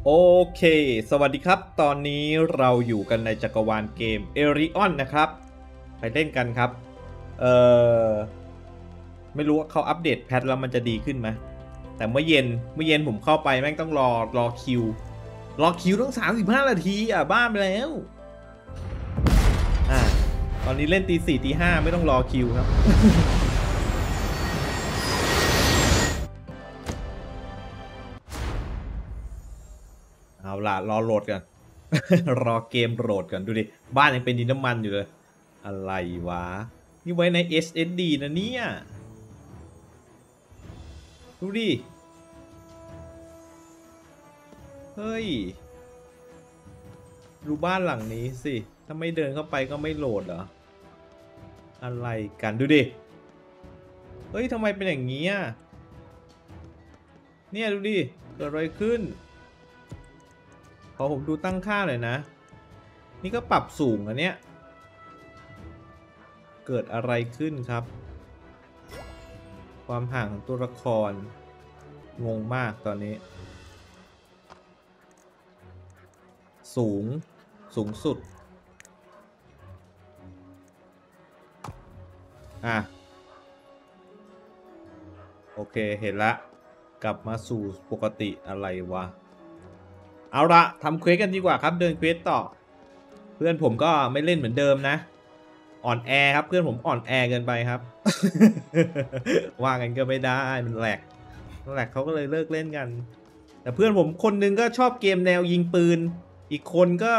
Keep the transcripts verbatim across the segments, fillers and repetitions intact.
โอเคสวัสดีครับตอนนี้เราอยู่กันในจักรวาลเกมเอริออนนะครับไปเล่นกันครับเออไม่รู้ว่าเขาอัปเดตแพทแล้วมันจะดีขึ้นไหมแต่เมื่อเย็นเมื่อเย็นผมเข้าไปแม่งต้องรอรอคิวรอคิวต้องสามสิบห้านาทีอ่ะบ้าไปแล้วอ่าตอนนี้เล่นตีสี่ตีห้าไม่ต้องรอคิวครับเอาล่ะรอโหลดกัน รอเกมโหลดกันดูดิบ้านยังเป็นดินน้ำมันอยู่เลยอะไรวะนี่ไว้ใน เอส เอส ดี นะเนี่ยดูดิเฮ้ยดูบ้านหลังนี้สิถ้าไม่เดินเข้าไปก็ไม่โหลดเหรออะไรกันดูดิเฮ้ยทำไมเป็นอย่างนี้อ่ะเนี่ยดูดิเกิดอะไรขึ้นขอผมดูตั้งค่าหน่อยนะนี่ก็ปรับสูงอันเนี้ยเกิดอะไรขึ้นครับความห่างของตัวละครงงมากตอนนี้สูงสูงสุดอ่ะโอเคเห็นละกลับมาสู่ปกติอะไรวะเอาละทำเควสกันดีกว่าครับเดินเควสต่อเพื่อนผมก็ไม่เล่นเหมือนเดิมนะอ่อนแอครับเพื่อนผมอ่อนแอเกินไปครับ ว่ากันก็ไม่ได้มันแหลกมันแหลกเขาก็เลยเลิกเล่นกันแต่เพื่อนผมคนนึงก็ชอบเกมแนวยิงปืนอีกคนก็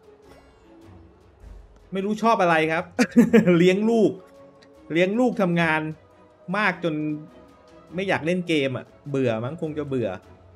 ไม่รู้ชอบอะไรครับ เลี้ยงลูกเลี้ยงลูกทำงานมากจนไม่อยากเล่นเกมอ่ะเบื่อมั้งคงจะเบื่อ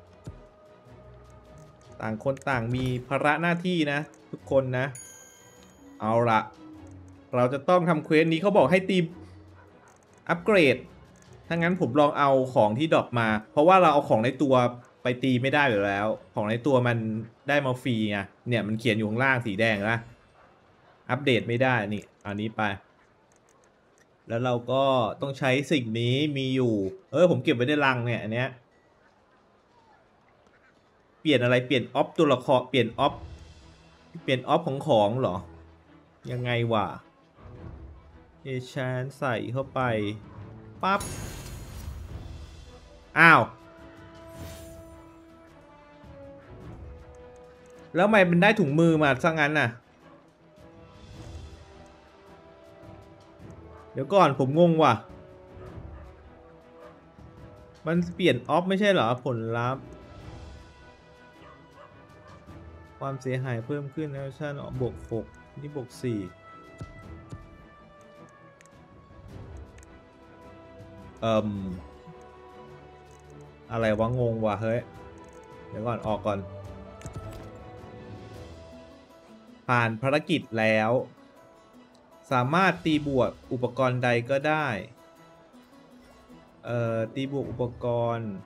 ต่างคนต่างมีภาระหน้าที่นะทุกคนนะเอาละเราจะต้องทำเควสนี้เขาบอกให้ตีอัปเกรดถ้างั้นผมลองเอาของที่ดรอปมาเพราะว่าเราเอาของในตัวไปตีไม่ได้อยู่แล้วของในตัวมันได้มาฟรีไงเนี่ยมันเขียนอยู่ข้างล่างสีแดงนะอัปเดตไม่ได้นี่อันนี้ไปแล้วเราก็ต้องใช้สิ่งนี้มีอยู่เออผมเก็บไว้ในรังเนี่ยอันเนี้ยเปลี่ยนอะไรเปลี่ยนออฟตัวละครเปลี่ยนออฟเปลี่ยนออฟของของเหรอยังไงวะเอชานใส่เข้าไปปั๊บอ้าวแล้วทำไมมันได้ถุงมือมาซะงั้นน่ะเดี๋ยวก่อนผมงงว่ะมันเปลี่ยนออฟไม่ใช่เหรอผลลัพธ์ความเสียหายเพิ่มขึ้นแอคชั่นออกบวกหกนี่บวกสี่เอ่มอะไรวะงงว่ะเฮ้ยเดี๋ยวก่อนออกก่อนผ่านภารกิจแล้วสามารถตีบวกอุปกรณ์ใดก็ได้เอ่อตีบวกอุปกรณ์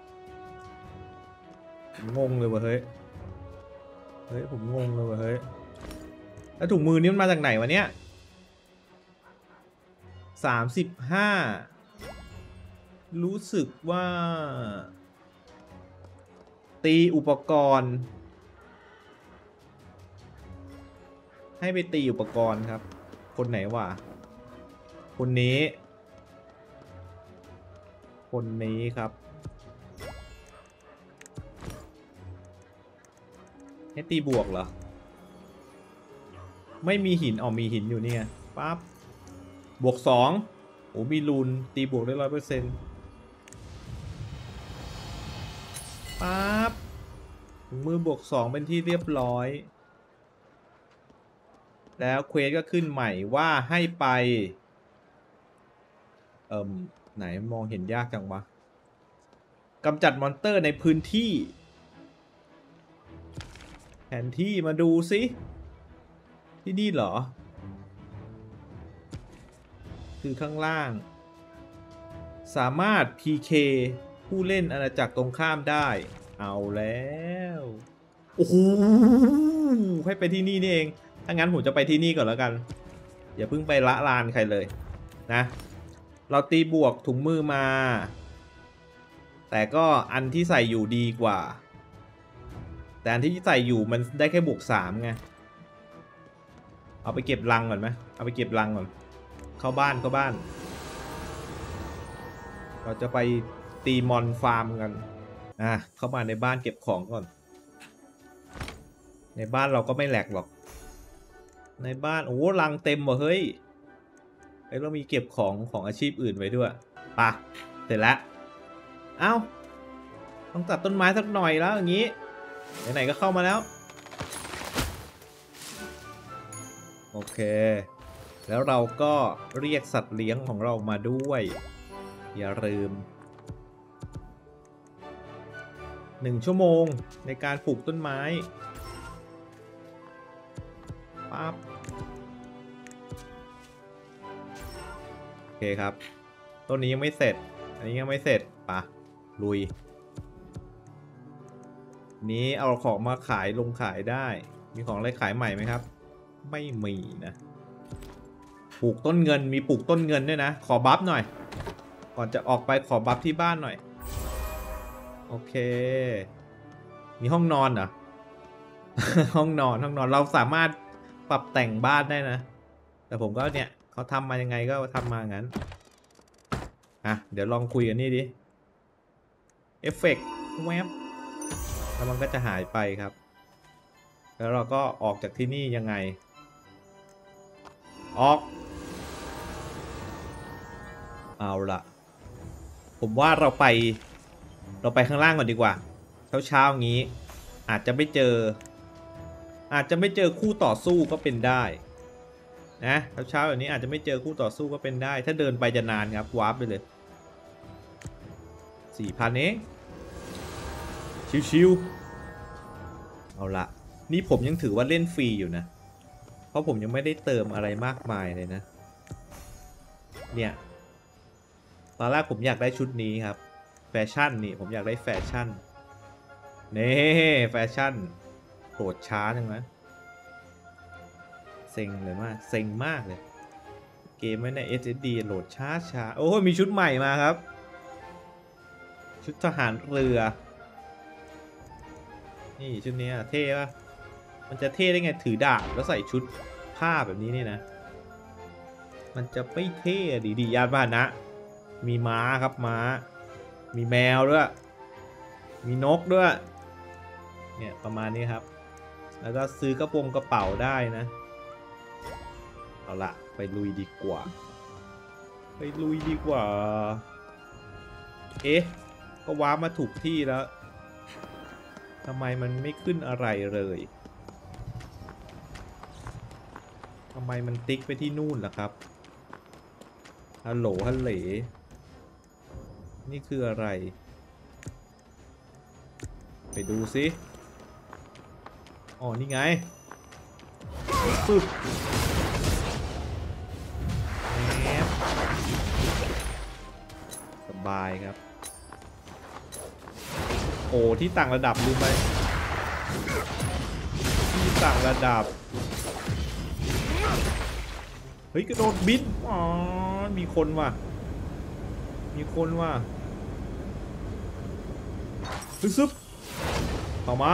งงเลยวะเฮ้ยเฮ้ยผมงงเลยวะเฮ้ยแล้วถุงมือนี้มันมาจากไหนวะเนี่ยสามสิบห้ารู้สึกว่าตีอุปกรณ์ให้ไปตีอุปกรณ์ครับคนไหนวะคนนี้คนนี้ครับให้ตีบวกเหรอไม่มีหินอ๋อมีหินอยู่นี่ไงปั๊บบวกสองโอ้มีรูนตีบวกได้ร้อยเปอร์เซ็นต์ปั๊บมือบวกสองเป็นที่เรียบร้อยแล้วเควสก็ขึ้นใหม่ว่าให้ไปเอ่มไหนมองเห็นยากจังวะกำจัดมอนสเตอร์ในพื้นที่แผนที่มาดูสิที่นี่เหรอคือข้างล่างสามารถ พี เค ผู้เล่นอาณาจักรตรงข้ามได้เอาแล้วโอ้โหให้ไปที่นี่นี่เองถ้างั้นผมจะไปที่นี่ก่อนแล้วกันอย่าเพิ่งไปละลานใครเลยนะเราตีบวกถุงมือมาแต่ก็อันที่ใส่อยู่ดีกว่าแแต่อันที่ใส่อยู่มันได้แค่บวกสามไงเอาไปเก็บรังก่อนไหมเอาไปเก็บรังก่อนเข้าบ้านเข้าบ้านเราจะไปตีมอนฟาร์มกันอ่ะเข้ามาในบ้านเก็บของก่อนในบ้านเราก็ไม่แหลกหรอกในบ้านโอ้รังเต็มว่ะเฮ้ยเฮ้ยเรามีเก็บของของอาชีพอื่นไว้ด้วยปะเสร็จแล้วเอ้าต้องตัดต้นไม้สักหน่อยแล้วอย่างนี้ไหนๆก็เข้ามาแล้วโอเคแล้วเราก็เรียกสัตว์เลี้ยงของเรามาด้วยอย่าลืมหนึ่งชั่วโมงในการปลูกต้นไม้ปั๊บโอเคครับต้นนี้ยังไม่เสร็จอันนี้ยังไม่เสร็จปะลุยนี้เอาของมาขายลงขายได้มีของอะไรขายใหม่ไหมครับไม่มีนะปลูกต้นเงินมีปลูกต้นเงินด้วยนะขอบัฟหน่อยก่อนจะออกไปขอบัฟที่บ้านหน่อยโอเคมีห้องนอนเหรอ ห้องนอนห้องนอนเราสามารถปรับแต่งบ้านได้นะแต่ผมก็เนี่ยเขาทำมายังไงก็ทำมางั้นอ่ะเดี๋ยวลองคุยกันนี่ดิเอฟเฟกต์แวบแล้วมันก็จะหายไปครับแล้วเราก็ออกจากที่นี่ยังไงออกเอาละผมว่าเราไปเราไปข้างล่างก่อนดีกว่าเช้าเช้าอย่างนี้อาจจะไม่เจออาจจะไม่เจอคู่ต่อสู้ก็เป็นได้นะเช้าเช้าอย่างนี้อาจจะไม่เจอคู่ต่อสู้ก็เป็นได้ถ้าเดินไปจะนานครับวาร์ปไปเลยสี่พันเองชิวๆเอาละนี่ผมยังถือว่าเล่นฟรีอยู่นะเพราะผมยังไม่ได้เติมอะไรมากมายเลยนะเนี่ยตอนแรกผมอยากได้ชุดนี้ครับแฟชั่นนี่ผมอยากได้แฟชั่นเน่แฟชั่นโหดช้าจังนะเซ็งเลยมากเซ็งมากเลยเกมไม่ใน เอส เอส ดี โหลดช้าช้าโอ้มีชุดใหม่มาครับชุดทหารเรือนี่ชุดนี้เท่ป่ะมันจะเท่ได้ไงถือดาบแล้วใส่ชุดผ้าแบบนี้นี่นะมันจะไม่เท่ดีดียานพาหนะมีม้าครับม้ามีแมวด้วยมีนกด้วยเนี่ยประมาณนี้ครับแล้วก็ซื้อกระโปรงกระเป๋าได้นะเอาละไปลุยดีกว่าไปลุยดีกว่าเอ๊ะก็ว้ามาถูกที่แล้วทำไมมันไม่ขึ้นอะไรเลยทำไมมันติ๊กไปที่นู่นล่ะครับฮัลโหลฮัลโหลนี่คืออะไรไปดูสิอ๋อนี่ไงปึ๊บแอบสบายครับโอ้ที่ต่างระดับลืมไปที่ต่างระดับเฮ้ยกระโดดบินอ๋อมีคนว่ะมีคนว่ะซึบต่อมา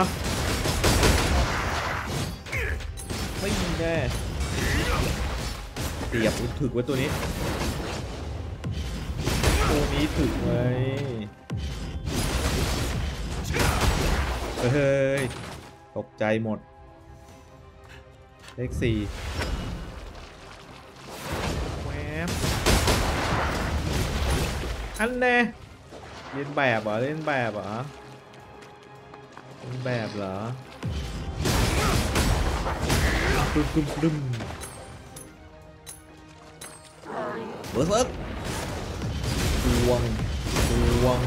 ไม่มีแน่เสียบถึกไว้ตัวนี้ตัวนี้ถึกไว้เฮ้ยตกใจหมดเลขสี่แวบอันแน่เล่นแบบเหรอเล่นแบบเหรอเล่นแบบเหรอปึ้มปึ้มปึ้มเบอร์เซิร์กดวงดวง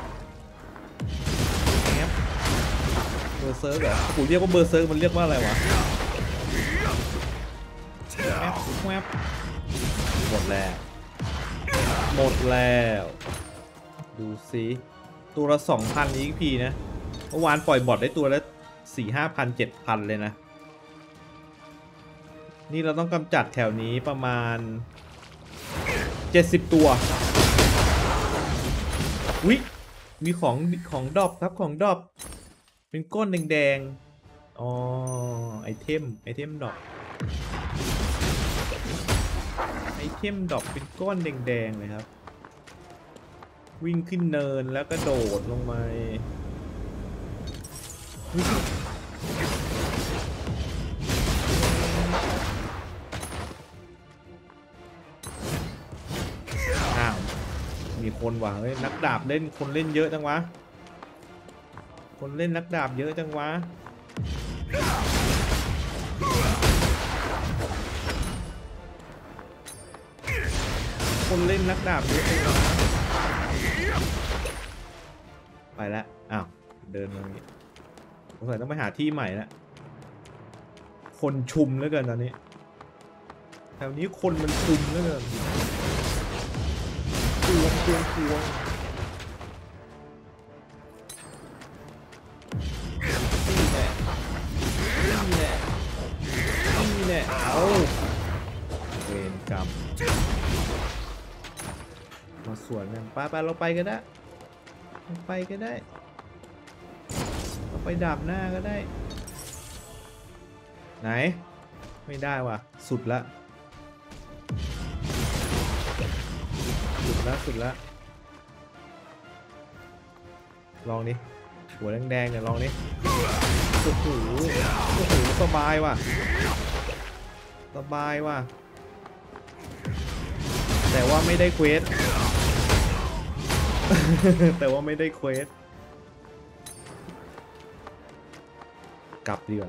แอบเบอร์เซิร์กเหรอผมเรียกว่าเบอร์เซิร์กมันเรียกว่าอะไรวะแอบแอบหมดแล้วหมดแล้วดูสิตัวละสองพันอีกพีนะเมื่อวานปล่อยบอทได้ตัวละสี่ห้าพันเจ็ดพันเลยนะนี่เราต้องกำจัดแถวนี้ประมาณเจ็ดสิบตัววิมีของของดรอปครับของดรอปไปเป็นก้อนแดงๆอ๋อไอเทมไอเทมดอกไอเทมดอกเป็นก้อนแดงๆเลยครับวิ่งขึ้นเนินแล้วก็โดดลงมาอ้าวมีคนว่ะเฮ้ยนักดาบเล่นคนเล่นเยอะจังวะคนเล่นนักดาบเยอะจังวะคนเล่นนักดาบเยอะจังวะไปแล้วอ้าวเดินมาอย่างนี้สงสัยต้องไปหาที่ใหม่แล้วคนชุมแล้วเกินตอนนี้แถวนี้คนมันชุมแล้วเกินพวงพวงพวงนี่แหละนี่แหละนี่แหละเอาเวรกรรมมาสวนกันไปไปเราไปกันได้เราไปก็ได้เราไปดาบหน้าก็ได้ไหนไม่ได้ว่ะสุดละสุดละสุดละลองดิหัวแดงๆเนี่ยลองดิโอ้โหโอ้โหสบายว่ะสบายว่ะแต่ว่าไม่ได้เควส แต่ว่าไม่ได้เควสกลับดีกว่า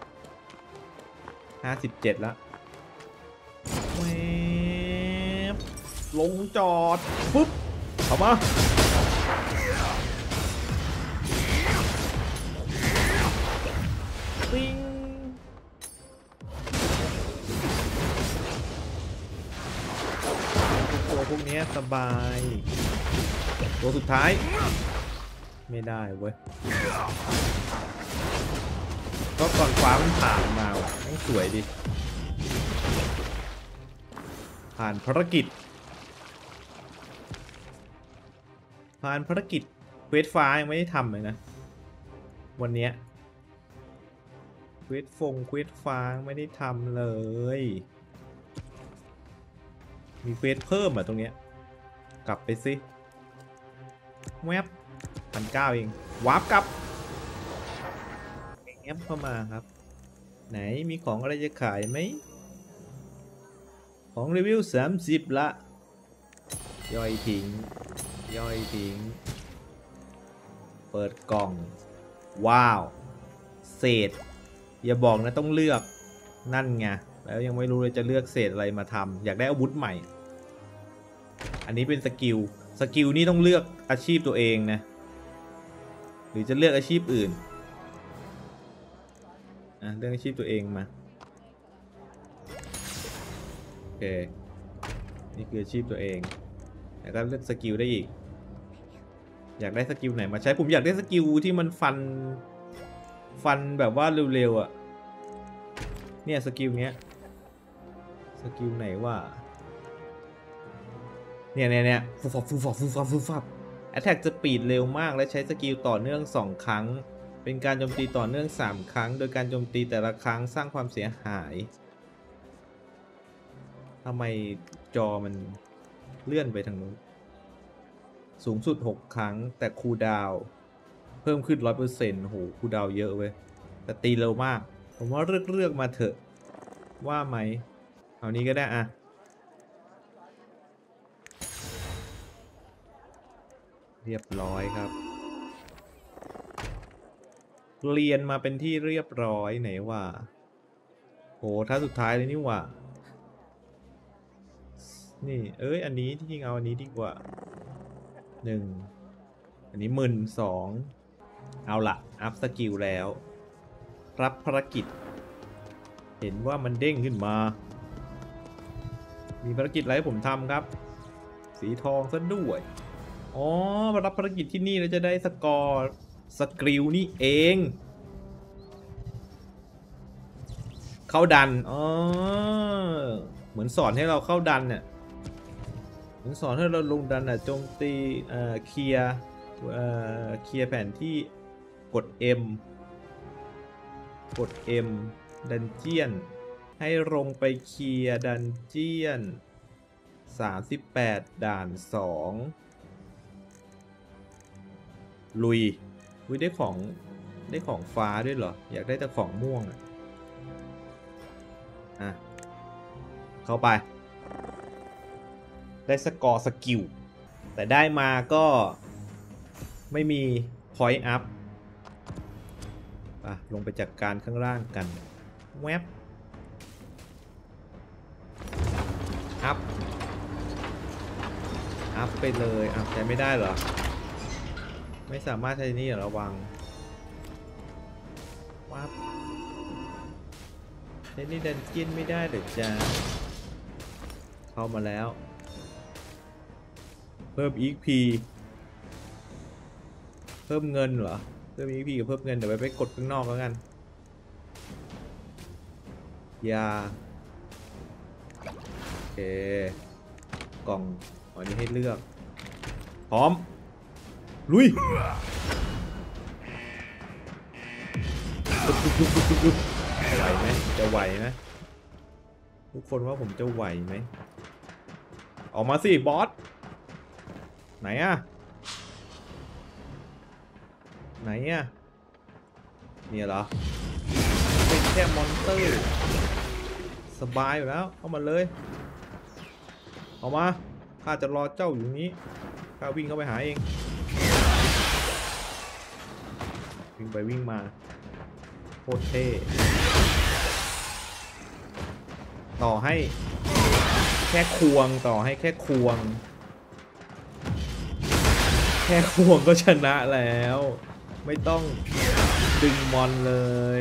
ห้าสิบเจ็ดแล้วแวบลงจอดปุ๊บเข้ามาปิ้งตัวพวกนี้สบายตัวสุดท้ายไม่ได้เว้ยก็ก่อนฟ้ามันผ่านมาว่ะต้องสวยดิผ่านภารกิจผ่านภารกิจเควสฟ้ายังไม่ได้ทำเลยนะวันนี้เควสฟงเควสฟ้าไม่ได้ทำเลยมีเควสเพิ่มอ่ะตรงเนี้ยกลับไปสิแวบพันเก้าเองวาร์ปกลับแอปเข้ามาครับไหนมีของอะไรจะขายไหมของรีวิวสามสิบละย่อยทิ้งย่อยทิ้งเปิดกล่องว้าวเศษอย่าบอกนะต้องเลือกนั่นไงแล้วยังไม่รู้เลยจะเลือกเศษอะไรมาทำอยากได้อาวุธใหม่อันนี้เป็นสกิลสกิลนี่ต้องเลือกอาชีพตัวเองนะหรือจะเลือกอาชีพอื่นอ่ะเลือกอาชีพตัวเองมาโอเคนี่คืออาชีพตัวเองแล้วก็เลือกสกิลได้อีกอยากได้สกิลไหนมาใช้ผมอยากได้สกิลที่มันฟันฟันแบบว่าเร็วๆอ่ะเนี่ยสกิลเนี้ยสกิลไหนว่าเนี่ยเนี่ยเนี่ยฟูฟับฟูฟับฟูฟับฟูฟับแอตแทกจะปีดเร็วมากและใช้สกิลต่อเนื่องสองครั้งเป็นการโจมตีต่อเนื่องสามครั้งโดยการโจมตีแต่ละครั้งสร้างความเสียหายทำไมจอมันเลื่อนไปทางนู้นสูงสุดหกครั้งแต่คูลดาวน์เพิ่มขึ้น ร้อยเปอร์เซ็นต์ โหคูลดาวน์เยอะเว้ยแต่ตีเร็วมากผมว่าเลือกเลือกมาเถอะว่าไหมเอานี้ก็ได้อะเรียบร้อยครับเรียนมาเป็นที่เรียบร้อยไหนว่าโหถ้าสุดท้ายเลยนี่ว่านี่เอ้ยอันนี้ที่จริงเอาอันนี้ดีกว่าหนึ่งอันนี้หมื่นสองเอาละอัพสกิลแล้วรับภารกิจเห็นว่ามันเด้งขึ้นมามีภารกิจอะไรให้ผมทำครับสีทองซะด้วยอ๋อมารับภารกิจที่นี่เราจะได้สกอร์สกิลนี่เองเข้าดันอ๋อเหมือนสอนให้เราเข้าดันเนี่ยเหมือนสอนให้เราลงดันอ่ะโจมตีเอ่อเคลียร์เอ่อเคลียร์แผนที่กด M กด M ดันเจียนให้ลงไปเคลียร์ดันเจียนสามสิบแปดด่านสองลุยลุยได้ของได้ของฟ้าด้วยเหรออยากได้แต่ของม่วงอ่ะอ่ะเข้าไปได้สกอร์สกิลแต่ได้มาก็ไม่มี point up อ่ะลงไปจัด ก, การข้างล่างกันแวบอัพอัพไปเลยอ่ะใช้ไม่ได้เหรอไม่สามารถใช้นี่ระวังวับใช้นี่ดันเจียนไม่ได้เดี๋ยวจะเข้ามาแล้วเพิ่ม อี เอ็กซ์ พี เพิ่มเงินเหรอเพิ่ม อี เอ็กซ์ พี กับเพิ่มเงินเดี๋ยวไปไปกดข้างนอกแล้วกันยาโอเคกล่องอันนี้ให้เลือกพร้อมลุยไหวไหมจะไหวไหมทุกคนว่าผมจะไหวไหมออกมาสิบอสไหนอะไหนอะเนี่ยเหรอเป็นแค่มอนสเตอร์สบายอยู่แล้วเข้ามาเลยออกมาข้าจะรอเจ้าอยู่นี้ข้าวิ่งเข้าไปหาเองวิ่งไปวิ่งมาโคตรเท่ต่อให้แค่ควงต่อให้แค่ควงแค่ควงก็ชนะแล้วไม่ต้องดึงมอนเลย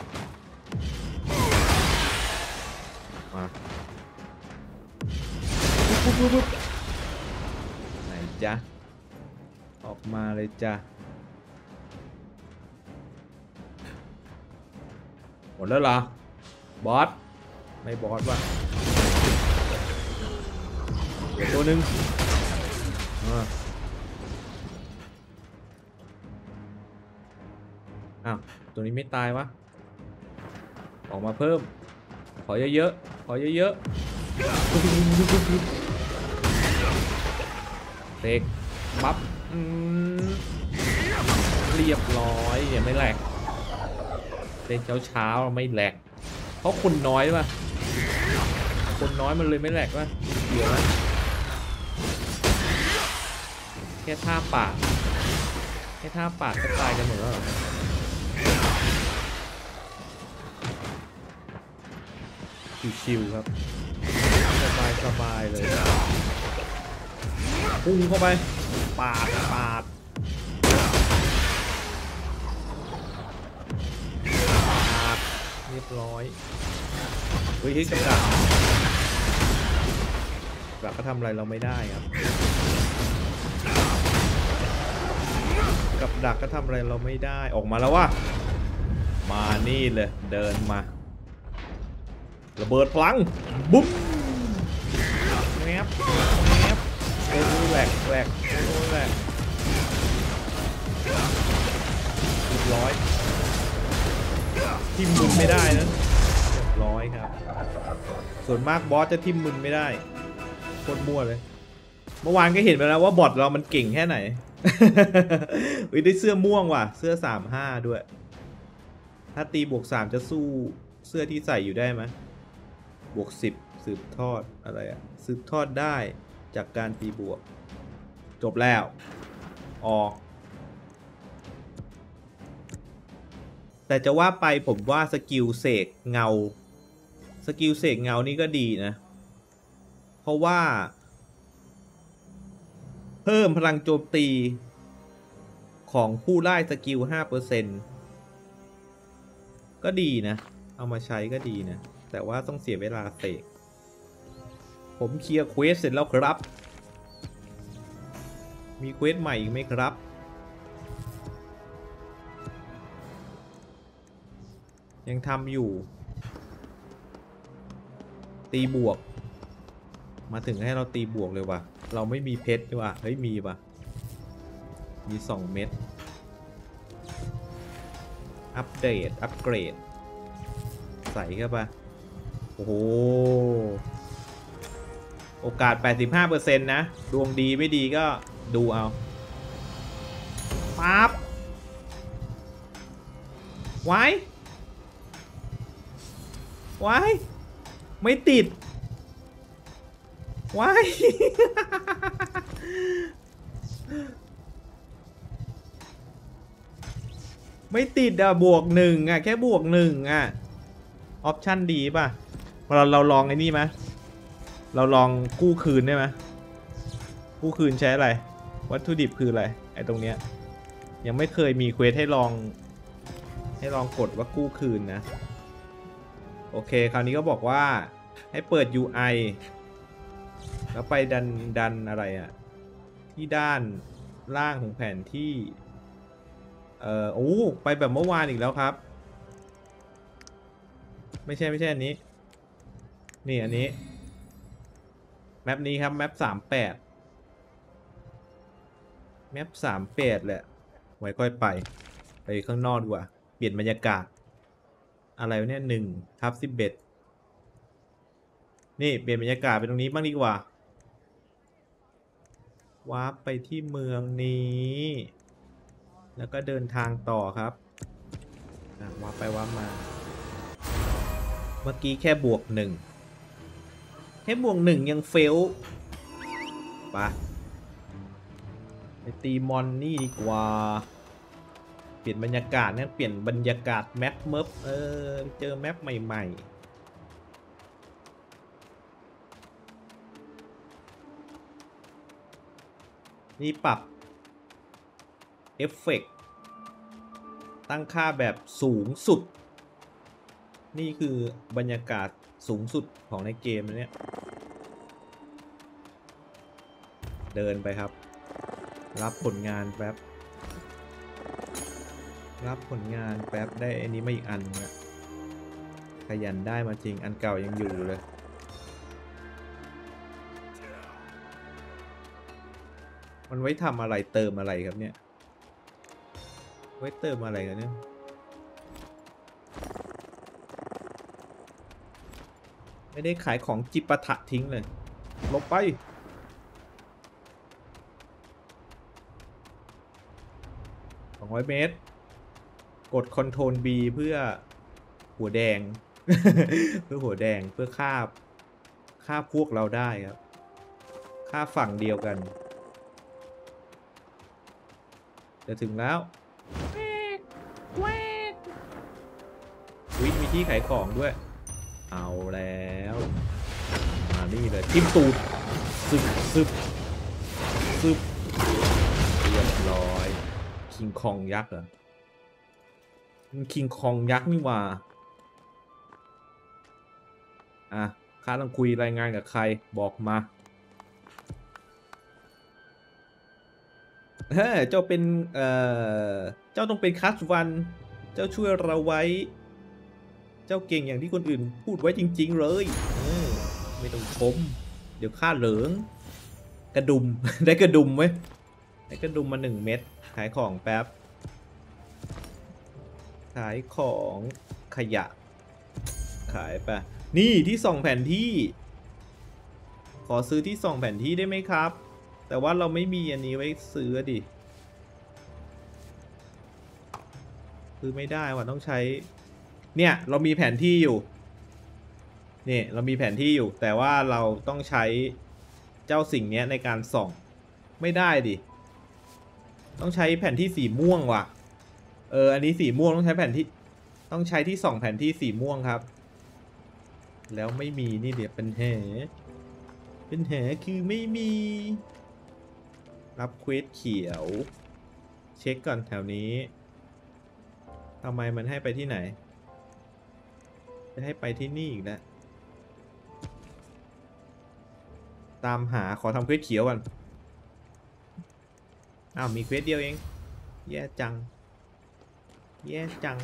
มาไหนจ๊ะออกมาเลยจ้ะหมดแล้วเหรอบอสไม่บอสว่ะเดี๋ยวตัวหนึ่งอ้าวตัวนี้ไม่ตายวะออกมาเพิ่มขอเยอะๆขอเยอะๆเด็กบัฟเรียบร้อยยังไม่แหลกเล่นเช้าเช้าไม่แหลกเพราะคนน้อยป่ะคนน้อยมันเลยไม่แหลกป่ะเดี๋ยวนะแค่ท่าปาดแค่ท่าปาดก็ตายกันหมดแล้วชิวๆครับสบายสบายเลยพุ่งเข้าไปปาดปาดปาดเรียบร้อยเฮ้ยกับดักดักก็ทำอะไรเราไม่ได้ครับกับดักก็ทำอะไรเราไม่ได้ออกมาแล้วว่ะมานี่เลยเดินมาระเบิดพลังบุ๊บแงบแงบโอ้ยแหลกแหลกโอ้ยแหลกเรียบร้อยทิ่มมึนไม่ได้นะเรียบร้อยครับส่วนมากบอสจะทิ่มมึนไม่ได้โคตรมั่วเลยเมื่อวานก็เห็นไปแล้วว่าบอทเรามันเก่งแค่ไหนเฮ้ยได้เสื้อม่วงว่ะเสื้อสามห้าด้วยถ้าตีบวกสามจะสู้เสื้อที่ใส่อยู่ได้ไหมบวกสิบสืบทอดอะไรอะสืบทอดได้จากการตีบวกจบแล้วออกแต่จะว่าไปผมว่าสกิลเสกเงาสกิลเสกเงานี่ก็ดีนะเพราะว่าเพิ่มพลังโจมตีของผู้ไล่สกิล ห้าเปอร์เซ็นต์ ก็ดีนะเอามาใช้ก็ดีนะแต่ว่าต้องเสียเวลาเสกผมเคลียร์เควสเสร็จแล้วครับมีเควสใหม่อีกไหมครับยังทำอยู่ตีบวกมาถึงให้เราตีบวกเลยว่ะเราไม่มีเพชรด้วยว่ะเฮ้ยมีป่ะมีสองเม็ดอัปเดตอัปเกรดใส่เข้าไปโอ้โหโอกาส แปดสิบห้าเปอร์เซ็นต์ นะดวงดีไม่ดีก็ดูเอาปั๊บไว้ไว้ไม่ติดไว้ ไม่ติดอะบวกหนึ่งอะแค่บวกหนึ่งอะออปชั่นดีป่ะเราเราลองไอ้นี่ไหมเราลองกู้คืนได้ไหมกู้คืนใช้อะไรวัตถุดิบคืออะไรไอ้ตรงเนี้ยยังไม่เคยมีเควสให้ลองให้ลองกดว่ากู้คืนนะโอเคคราวนี้ก็บอกว่าให้เปิด ยู ไอ แล้วไปดันดันอะไรอะที่ด้านล่างของแผนที่เอ่อโอ้ไปแบบเมื่อวานอีกแล้วครับไม่ใช่ไม่ใช่อันนี้นี่อันนี้แมปนี้ครับแมปสามแปดแมปสามแปดแหละไว้ค่อยไปไปข้างนอกดีกว่าเปลี่ยนบรรยากาศอะไรวะเนี่ยหนึ่งทับสิบเอ็ดนี่เปลี่ยนบรรยากาศไปตรงนี้บ้างดีกว่าวาร์ปไปที่เมืองนี้แล้วก็เดินทางต่อครับวาร์ปไปวาร์ปมาเมื่อกี้แค่บวกหนึ่งแค่บวกหนึ่งยังเฟลปะไปตีมอนนี่ดีกว่าเปลี่ยนบรรยากาศนะเปลี่ยนบรรยากาศแมปเมิร์ฟเออเจอแมปใหม่ๆนี่ปรับเอฟเฟกต์ตั้งค่าแบบสูงสุดนี่คือบรรยากาศสูงสุดของในเกมนี้เดินไปครับรับผลงานแป๊บรับผลงานแป๊บได้อันนี้มาอีกอันนะขยันได้มาจริงอันเก่ายังอยู่เลยมันไว้ทำอะไรเติมอะไรครับเนี่ยไว้เติมอะไรกันเนี่ยไม่ได้ขายของจิปาถะทิ้งเลยลบไปสองร้อยเมตรกด คอนโทรล บี เพื่อหัวแดง เพื่อหัวแดงเพื่อฆ่าฆ่าพวกเราได้ครับฆ่าฝั่งเดียวกันจะถึงแล้ววิมีที่ขายของด้วยเอาแล้วมานี่เลยทิมตูดซึบซึบซึบเรียบร้อยคิงคองยักษ์เหรอมันคิงคองยักษ์นี่ว่าอ่ะข้าต้องคุยรายงานกับใครบอกมาเฮ้ยเจ้าเป็นเอ่อเจ้าต้องเป็นคัสวันเจ้าช่วยเราไว้เจ้าเก่งอย่างที่คนอื่นพูดไว้จริงๆเลยไม่ต้องชมเดี๋ยวข้าเหลืองกระดุม ได้กระดุมไว้ได้กระดุมมาหนึ่งเม็ดขายของแป๊บขายของขยะขายไปนี่ที่ส่องแผนที่ขอซื้อที่ส่องแผนที่ได้ไหมครับแต่ว่าเราไม่มีอันนี้ไว้ซื้อดิซื้อไม่ได้ว่ะต้องใช้เนี่ยเรามีแผนที่อยู่นี่เรามีแผนที่อยู่แต่ว่าเราต้องใช้เจ้าสิ่งนี้ในการส่องไม่ได้ดิต้องใช้แผนที่สีม่วงว่ะเอออันนี้สีม่วงต้องใช้แผนที่ต้องใช้ที่ส่องแผนที่สีม่วงครับแล้วไม่มีนี่เดี๋ยวเป็นแหเป็นแหคือไม่มีรับเควสเขียวเช็คก่อนแถวนี้ทำไมมันให้ไปที่ไหนจะให้ไปที่นี่อีกแล้วตามหาขอทำเควสเขียวก่อนอ้าวมีเควสเดียวเองแย่จังแย่จัง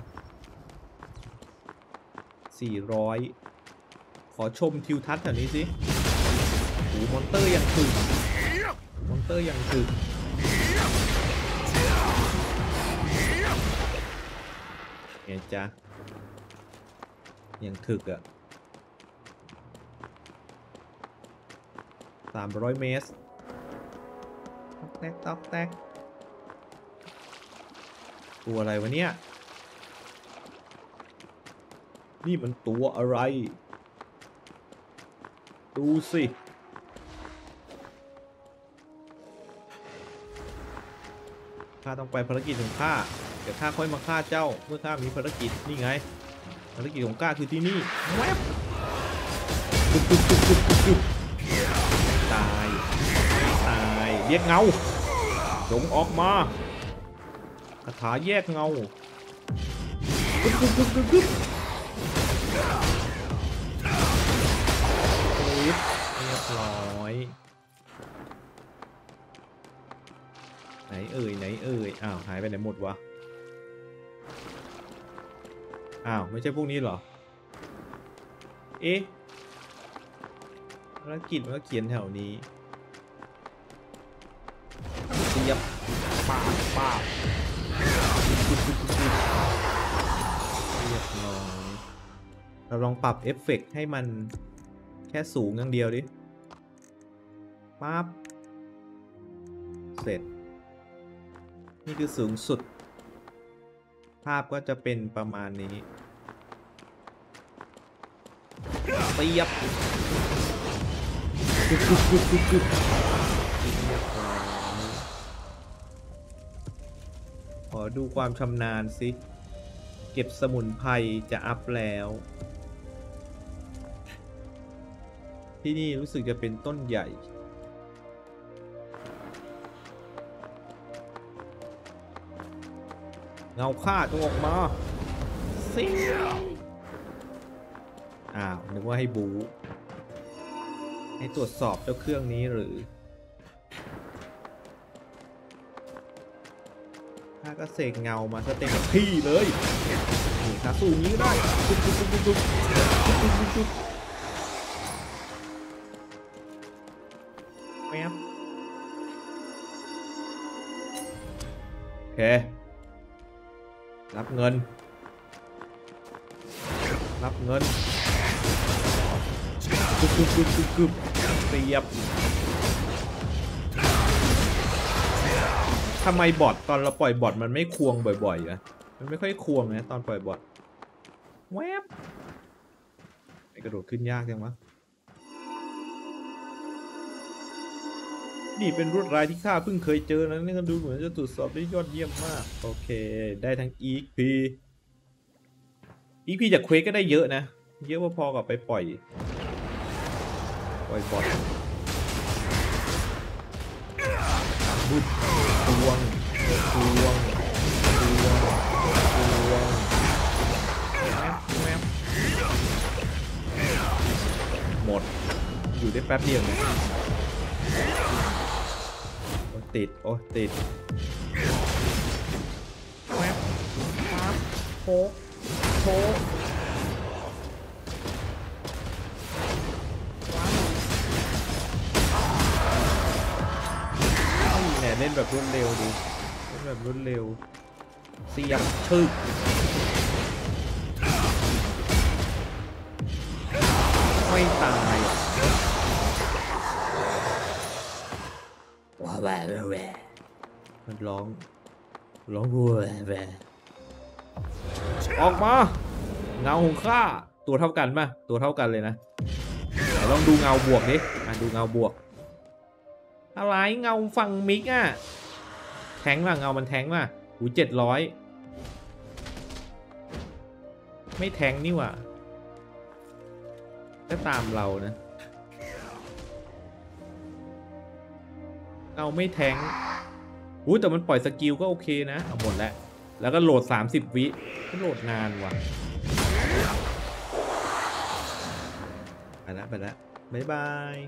สี่ร้อยขอชมทิวทัศน์แถวนี้สิโอ้มอนเตอร์ยังถึกมอนเตอร์ยังถึกไงจ๊ะอย่างถึกอะสามร้อยเมตรตอกแตกตอกแตกตัวอะไรวะเนี่ยนี่มันตัวอะไรดูสิข้าต้องไปภารกิจของข้าเดี๋ยวข้าค่อยมาฆ่าเจ้าเมื่อข้ามีภารกิจนี่ไงภารกิจของข้าคือที่นี่แวบตายตายเรียกเงาจงออกมาคาถาแยกเงาเรียบร้อยไหนเอ่ยไหนเอ่ยอ้าวหายไปไหนหมดวะอ้าวไม่ใช่พวกนี้เหรอเอ๊ะภารกิจมันก็เขียนแถวนี้เสียบป้าป้าเรียบร้อยเราลองปรับเอฟเฟกต์ให้มันแค่สูงอย่างเดียวดิปั๊บเสร็จนี่คือสูงสุดภาพก็จะเป็นประมาณนี้เตียบขอดูความชำนาญสิเก็บสมุนไพรจะอัพแล้วที่นี่รู้สึกจะเป็นต้นใหญ่เงาฆ่าจงออกมาสิอ้าวนึกว่าให้บูให้ตรวจสอบเจ้าเครื่องนี้หรือถ้าก็เสกเงามาซะเต็มที่เลยนี่ถ้าสู้นี้ก็ได้จุ๊บจุ๊บจุ๊บจุ๊บจุ๊บจุ๊บจุ๊บจุ๊บแป๊บโอเครับเงินรับเงินกึบกึบกึบกึบกึบเสียบทำไมบอทตอนเราปล่อยบอทมันไม่ควงบ่อยๆอะมันไม่ค่อยควงนะตอนปล่อยบอทแวบไอ้กระโดดขึ้นยากจังวะนี่เป็นรวดลายที่ข้าเพิ่งเคยเจอนะนี่ก็ดูเหมือนจะตรวจสอบได้ยอดเยี่ยมมากโอเคได้ทั้ง อี เอ็ก พี อี เอ็ก พี จากเควสก็ได้เยอะนะเยอะพอๆกับไปปล่อยปล่อยบอทบุดทวงทวงทวงทวงแมปแมปหมดอยู่ได้แป๊บเดียวนะติดโอ้ติดแมปปั๊บโคกโคกเล่นแบบรวดเร็วดูเล่นแบบรวดเร็วเสียบชึกไม่ตายว้าวแหวแหวมันร้องร้องแหวแหวออกมาเงาของข้าตัวเท่ากันป่ะตัวเท่ากันเลยนะแต่ลองดูเงาบวกดิอ่ะดูเงาบวกอะไรเงาฝั่งมิกอะแทงว่ะเงามันแทงว่ะหูเจ็ดร้อยไม่แทงนี่ว่ะก็ตามเรานะเงาไม่แทงหูแต่มันปล่อยสกิลก็โอเคนะเอาหมดแล้วแล้วก็โหลดสามสิบวิก็โหลดนานว่ะไปแล้วไปแล้วบ๊ายบาย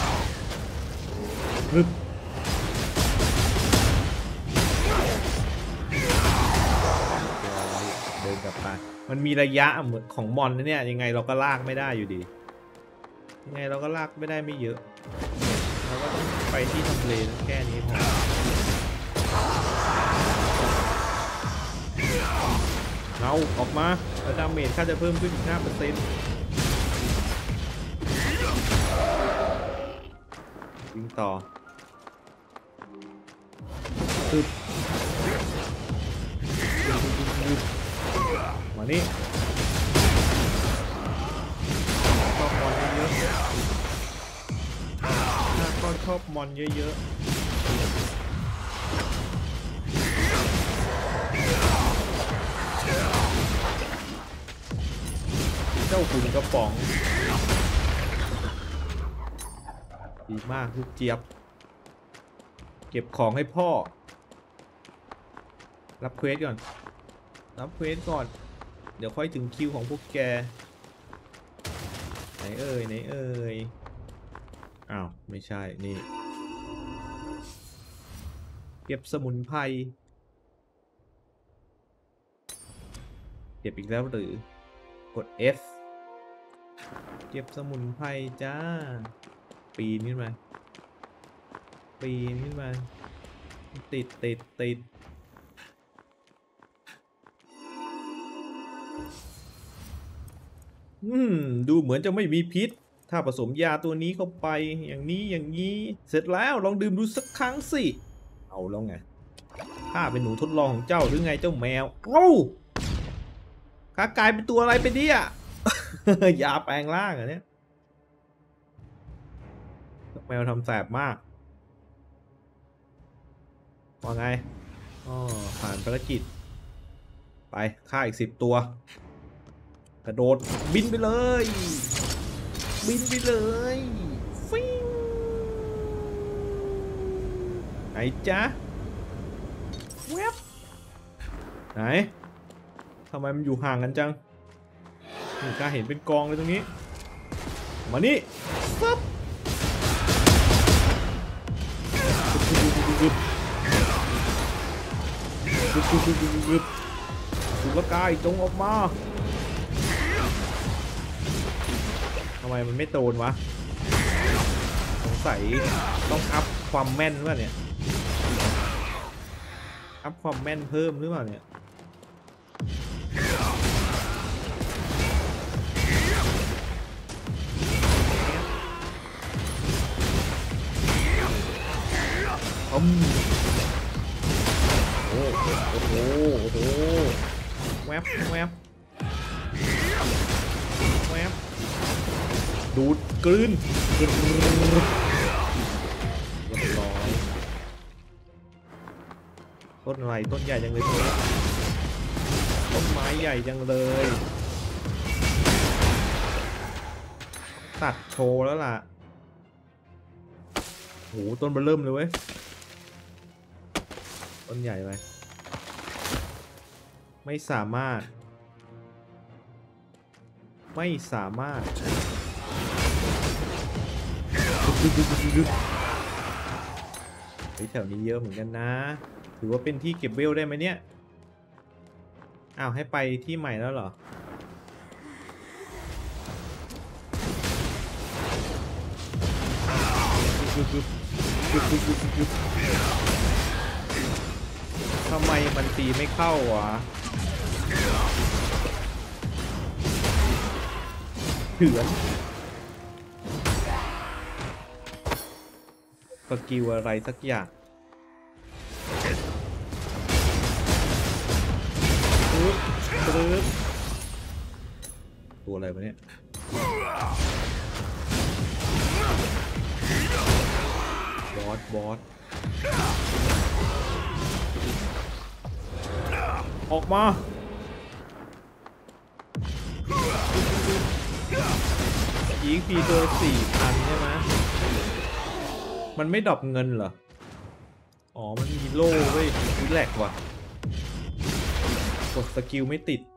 เดินกลับไปมันมีระยะเหมือนของมอนนะเนี่ยยังไงเราก็ลากไม่ได้อยู่ดียังไงเราก็ลากไม่ได้ไม่เยอะเราก็ต้องไปที่ทำเลแค่นี้พอมเอาออกมาแล้วดาเมจค่าจะเพิ่มขึ้นอีก ห้าเปอร์เซ็นต์ วิ่งต่อตึบมานี่ชอบมอนเยอะๆถ้าก็ชอบมอนเยอะๆเจ้าคุณกระป๋องดีมากลูกเจี๊ยบเก็บของให้พ่อรับเควสก่อนรับเควสก่อนเดี๋ยวค่อยถึงคิวของพวกแกไหนเอ่ยไหนเอ่ยอ้าวไม่ใช่นี่เก็บสมุนไพรเก็บอีกแล้วหรือกด F เก็บสมุนไพรจ้าปีนขึ้นมาปีนขึ้นมาติดติดติดอืมดูเหมือนจะไม่มีพิษถ้าผสมยาตัวนี้เข้าไปอย่างนี้อย่างนี้เสร็จแล้วลองดื่มดูสักครั้งสิเอาแล้วไงข้าเป็นหนูทดลองของเจ้าหรือไงเจ้าแมวเอ้าข้ากลายเป็นตัวอะไรไปเนี่ย ยาแปลงร่างอะเนี่ยแมวทำแสบมากว่าไงอ๋อผ่านภารกิจไปฆ่าอีกสิบตัวกระโดดบินไปเลยบินไปเลยฟิงไหนจ๊ะแวบไหนทำไมมันอยู่ห่างกันจังนี่ข้าเห็นเป็นกองเลยตรงนี้มานี่ปั๊บสุรกายจงออกมาทำไมมันไม่โดนวะสงสัยต้องอัพความแม่นวะเนี่ยอัพความแม่นเพิ่มหรือเปล่าเนี่ยอืมโอ้โหโอ้โหโอ้โหแวบแวบแวบดูดกลืนเรียบร้อยต้นอะไรต้นใหญ่จังเลยต้นไม้ใหญ่จังเลยตัดโชว์แล้วล่ะโหต้นเบอร์เริ่มเลยเว้ยต้นใหญ่ไปไม่สามารถไม่สามารถแถวนี้เยอะเหมือนกันนะถือว่าเป็นที่เก็บเวลได้ไหมเนี่ยอ้าวให้ไปที่ใหม่แล้วเหรอทำไมมันตีไม่เข้าวะเถื่อนสกิลอะไรสักอย่างปึ๊บปึ๊บตัวอะไรวะเนี่ยบอสบอสออกมาอีกพีตัวสี่พันใช่ไหมมันไม่ดรอปเงินเหรออ๋อมันมีโล่เว้ยวิแลกว่ะกดสกิลไม่ติด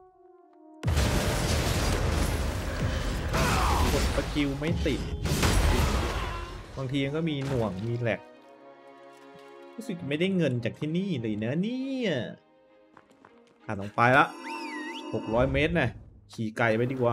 กดสกิลไม่ติดบางทีมันก็มีหน่วงมีแหลกรู้สึกไม่ได้เงินจากที่นี่เลยนะเนี่ยขาดลงไปละหกร้อยเมตรนะขี่ไก่ไปดีกว่า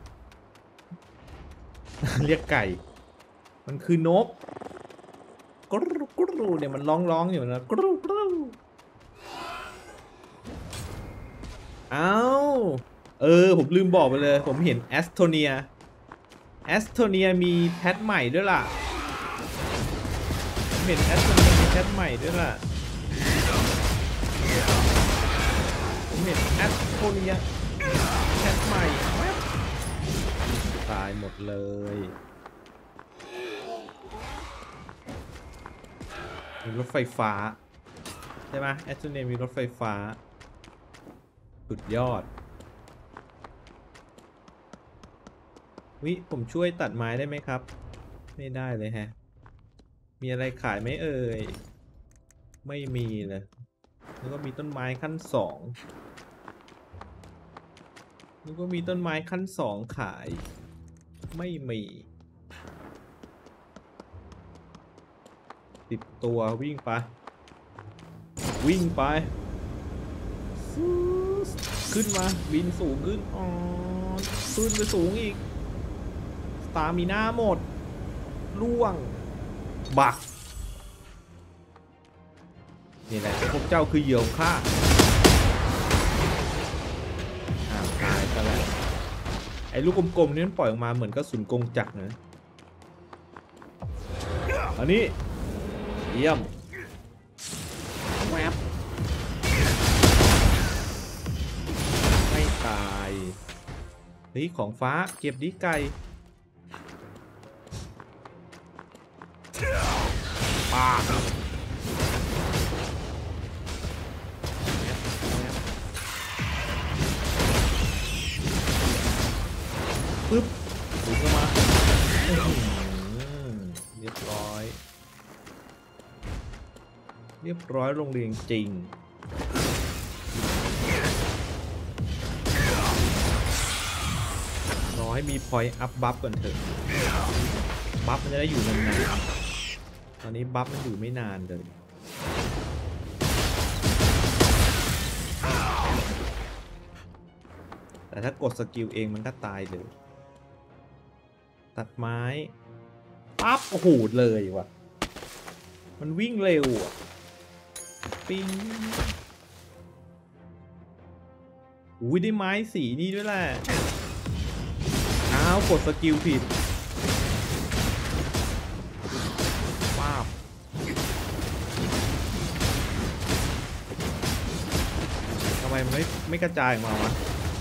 เรียกไก่มันคือนกกรูกรูเนี่ยมันร้องร้องอยู่นะกรูกรูอ้าวเออผมลืมบอกไปเลยผมเห็นแอสโทเนียแอสโทเนียมีแพทใหม่ด้วยล่ะผมเห็นแอสโทเนียมีแพทใหม่ด้วยล่ะผมเห็นแอสโทเนียแพทใหม่ตายหมดเลยมีรถไฟฟ้าใช่ไหมแอสโทเนียมีรถไฟฟ้าสุดยอดวิผมช่วยตัดไม้ได้ไหมครับไม่ได้เลยฮะมีอะไรขายไหมเอ่ยไม่มีเลยแล้วก็มีต้นไม้ขั้นสองแล้วก็มีต้นไม้ขั้นสองขายไม่มีสิบตัววิ่งไปวิ่งไปขึ้นมาบินสูงขึ้นอ๋อขึ้นไปสูงอีกสตามิน่าหมดล่วงบักนี่แหละพวกเจ้าคือเหยื่อของข้าอ้าวตายซะแล้วไอ้ลูกกลมๆนี่มันปล่อยออกมาเหมือนกระสุนกงจักรนะอันนี้เยี่ยมแวบไม่ตายเฮ้ยของฟ้าเก็บดิไก่ปาปึ๊บถึงเข้ามาเรียบร้อยเรียบร้อยโรงเรียนจริงรอให้มีพอยต์อัพบัฟก่อนเถอะบัฟมันจะได้อยู่นานๆตอนนี้บัฟมันอยู่ไม่นานเลยแต่ถ้ากดสกิลเองมันก็ตายเลยตัดไม้ปั๊บโอ้โหเลยว่ะมันวิ่งเร็วอ่ะปิ้งอุ้ยได้ไม้สีนี่ด้วยแหละอ้าวกดสกิลผิดป้าบทำไมไม่ไม่กระจายออกมาวะ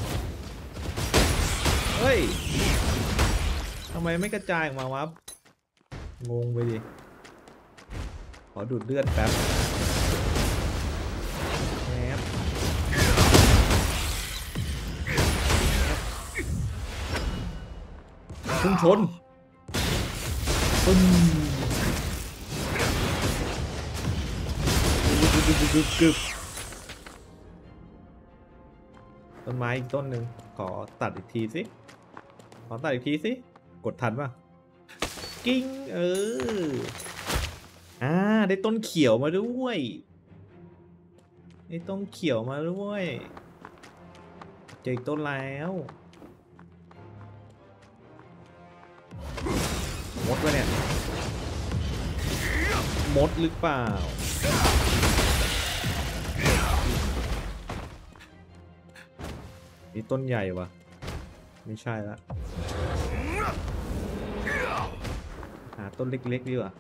เฮ้ยทำไมไม่กระจายออกมาวะงงไปดิขอดูดเลือดแป๊บแอบพุ่งชนปึ้มกึบกึบกึบกึบต้นไม้อีกต้นหนึ่งขอตัดอีกทีสิขอตัดอีกทีสิกดทันป่ะกิ้งเอออ่าได้ต้นเขียวมาด้วยได้ต้นเขียวมาด้วยเจออีกต้นแล้วมดวะเนี่ยมดหรือเปล่านี่ต้นใหญ่วะไม่ใช่ละหาต้นเล็กๆดีกว่า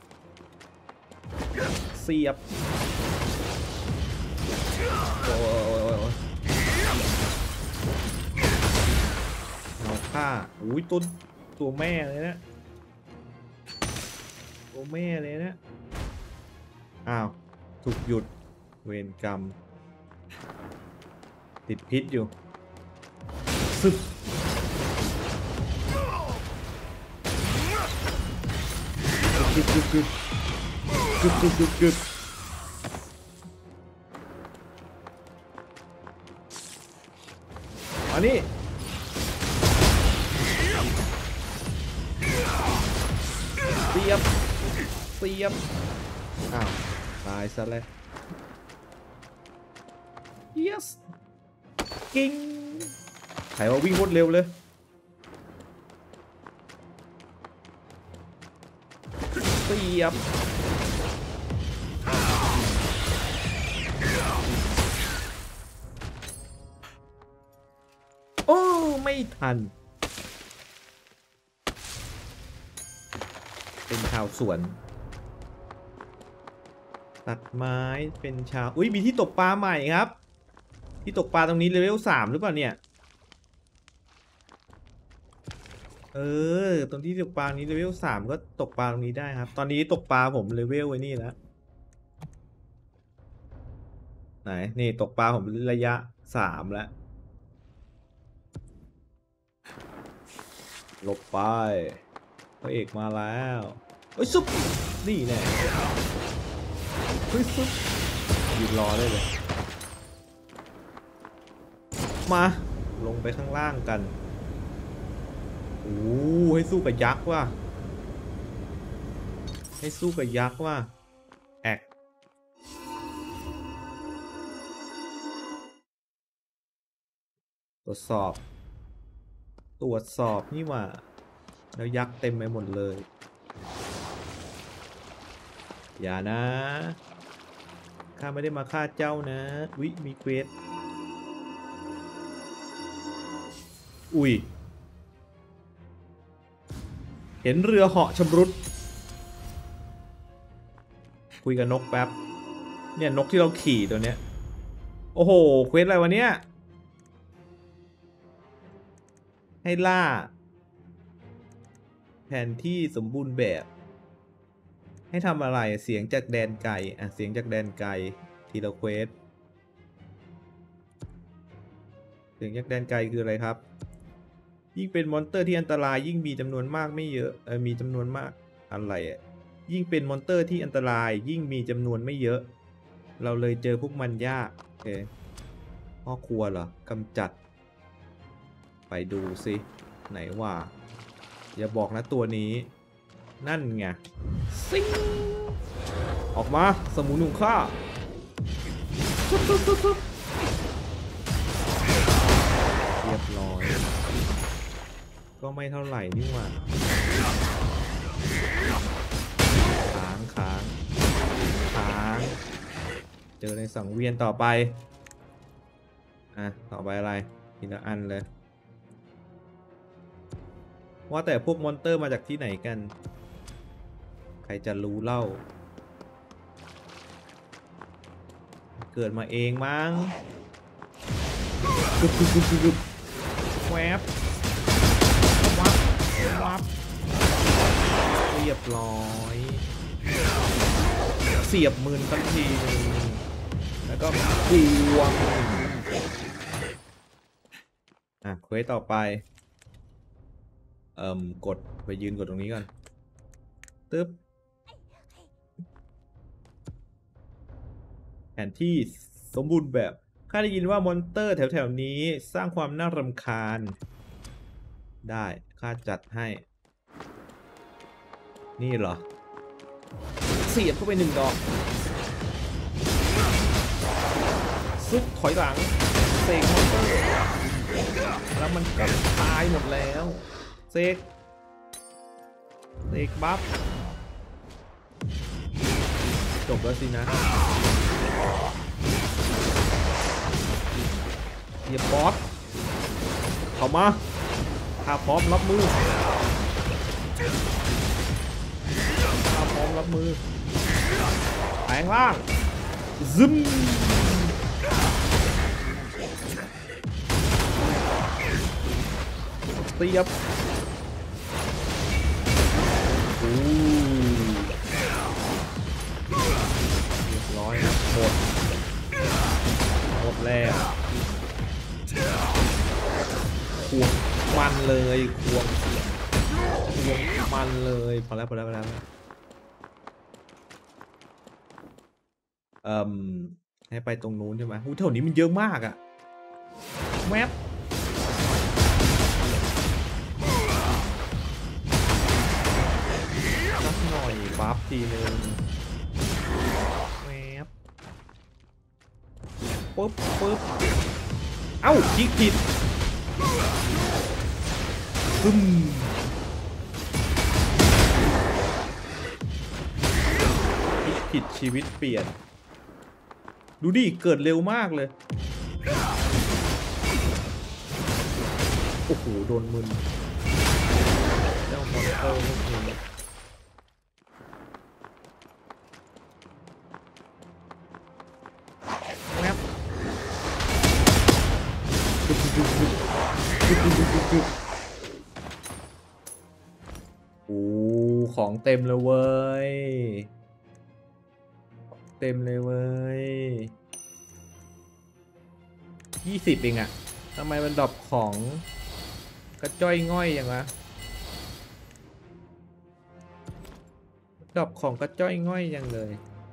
เสียบโอ้ยเอาฆ่าอุ้ยต้นตัวแม่เลยนะตัวแม่เลยนะอ้าวถูกหยุดเวรกรรมติดพิษอยู่ซึบกึบกึบกึบกึบกึบกึบกึบอันนี้เสียบเสียบอ้าวตายซะแล้ว yes กิ้งใครว่าวิ่งรวดเร็วเลยเสียบไม่ทันเป็นชาวสวนตัดไม้เป็นชาวอุ้ยมีที่ตกปลาใหม่ครับที่ตกปลาตรงนี้เลเวลสามหรือเปล่าเนี่ยเออตรงที่ตกปลานี้เลเวลสามก็ตกปลาตรงนี้ได้ครับตอนนี้ตกปลาผมเลเวลไว้นี่แล้วไหนนี่ตกปลาผมระยะสามแล้วหลบไปพระเอกมาแล้วเฮ้ยซุปนี่แน่เฮ้ยซุปยืนรอได้เลยมาลงไปข้างล่างกันโอ้ให้สู้กับยักษ์ว่ะให้สู้กับยักษ์ว่ะแอกตรวจสอบตรวจสอบนี่ว่าแล้วยักษ์เต็มไปหมดเลยอย่านะข้าไม่ได้มาฆ่าเจ้านะวิมีเควสอุ้ยเห็นเรือเหาะชำรุดคุยกับนกแป๊บเนี่ยนกที่เราขี่ตัวเนี้ยโอ้โหเควสอะไรวะเนี่ยให้ล่าแผนที่สมบูรณ์แบบให้ทำอะไรเสียงจากแดนไกลอ่ะเสียงจากแดนไกลทีละเควสเสียงจากแดนไกลคืออะไรครับยิ่งเป็นมอนสเตอร์ที่อันตรายยิ่งมีจำนวนมากไม่เยอะเออมีจำนวนมากอะไรอ่ะยิ่งเป็นมอนสเตอร์ที่อันตรายยิ่งมีจำนวนไม่เยอะเราเลยเจอพวกมันยากโอเคพ่อครัวเหรอกำจัดไปดูสิไหนว่าอย่าบอกนะตัวนี้นั่นไงซิงออกมาสมุนหนุ่มข้าเรียบร้อยก็ไม่เท่าไหร่นี่หว่าค้างค้างค้างเจอในสังเวียนต่อไปอ่ะต่อไปอะไรทีละอันเลยว่าแต่พวกมอนเตอร์มาจากที่ไหนกันใครจะรู้เล่าเกิดมาเองมั้งกึบกึบกึบกึบแวบวับวับเรียบร้อยเสียบมือสักทีนึงแล้วก็กวงอ่ะเควสต่อไปเอ่มกดไปยืนกดตรงนี้ก่อนตึ๊บแผนที่สมบูรณ์แบบข้าได้ยินว่ามอนเตอร์แถวๆนี้สร้างความน่ารำคาญได้ข้าจัดให้นี่เหรอเสียบเข้าไปหนึ่งดอกซุกถอยหลังเสกมอนเตอร์แล้วมันก็ตายหมดแล้วเสกเสกบัฟจบแล้วสินะเหยียบบอสเข้ามาข้าพร้อมรับมือข้าพร้อมรับมือแปลงร่างซึมเตียบโอ้เรียบร้อยนะหมดหมดแล้วควงมันเลยควงควงมันเลยพอแล้วพอแล้วพอแล้วเอ่มให้ไปตรงนู้นใช่ไหมหูแถวนี้มันเยอะมากอะแวบสักหน่อยบัฟทีนึงแวบปึ๊บปึ๊บเอ้าคลิกผิดซึมคลิกผิดชีวิตเปลี่ยนดูดิเกิดเร็วมากเลยโอ้โหโดนมึนเจ้ามอนเตอร์พวกนี้แวบโอ้ของเต็มเลยเว้ยเต็มเลยเว้ยยี่สิบเองอะทำไมมันดรอปของกระจ้อยง่อยอย่างวะดรอปของกระจ้อยง่อยอย่างเลย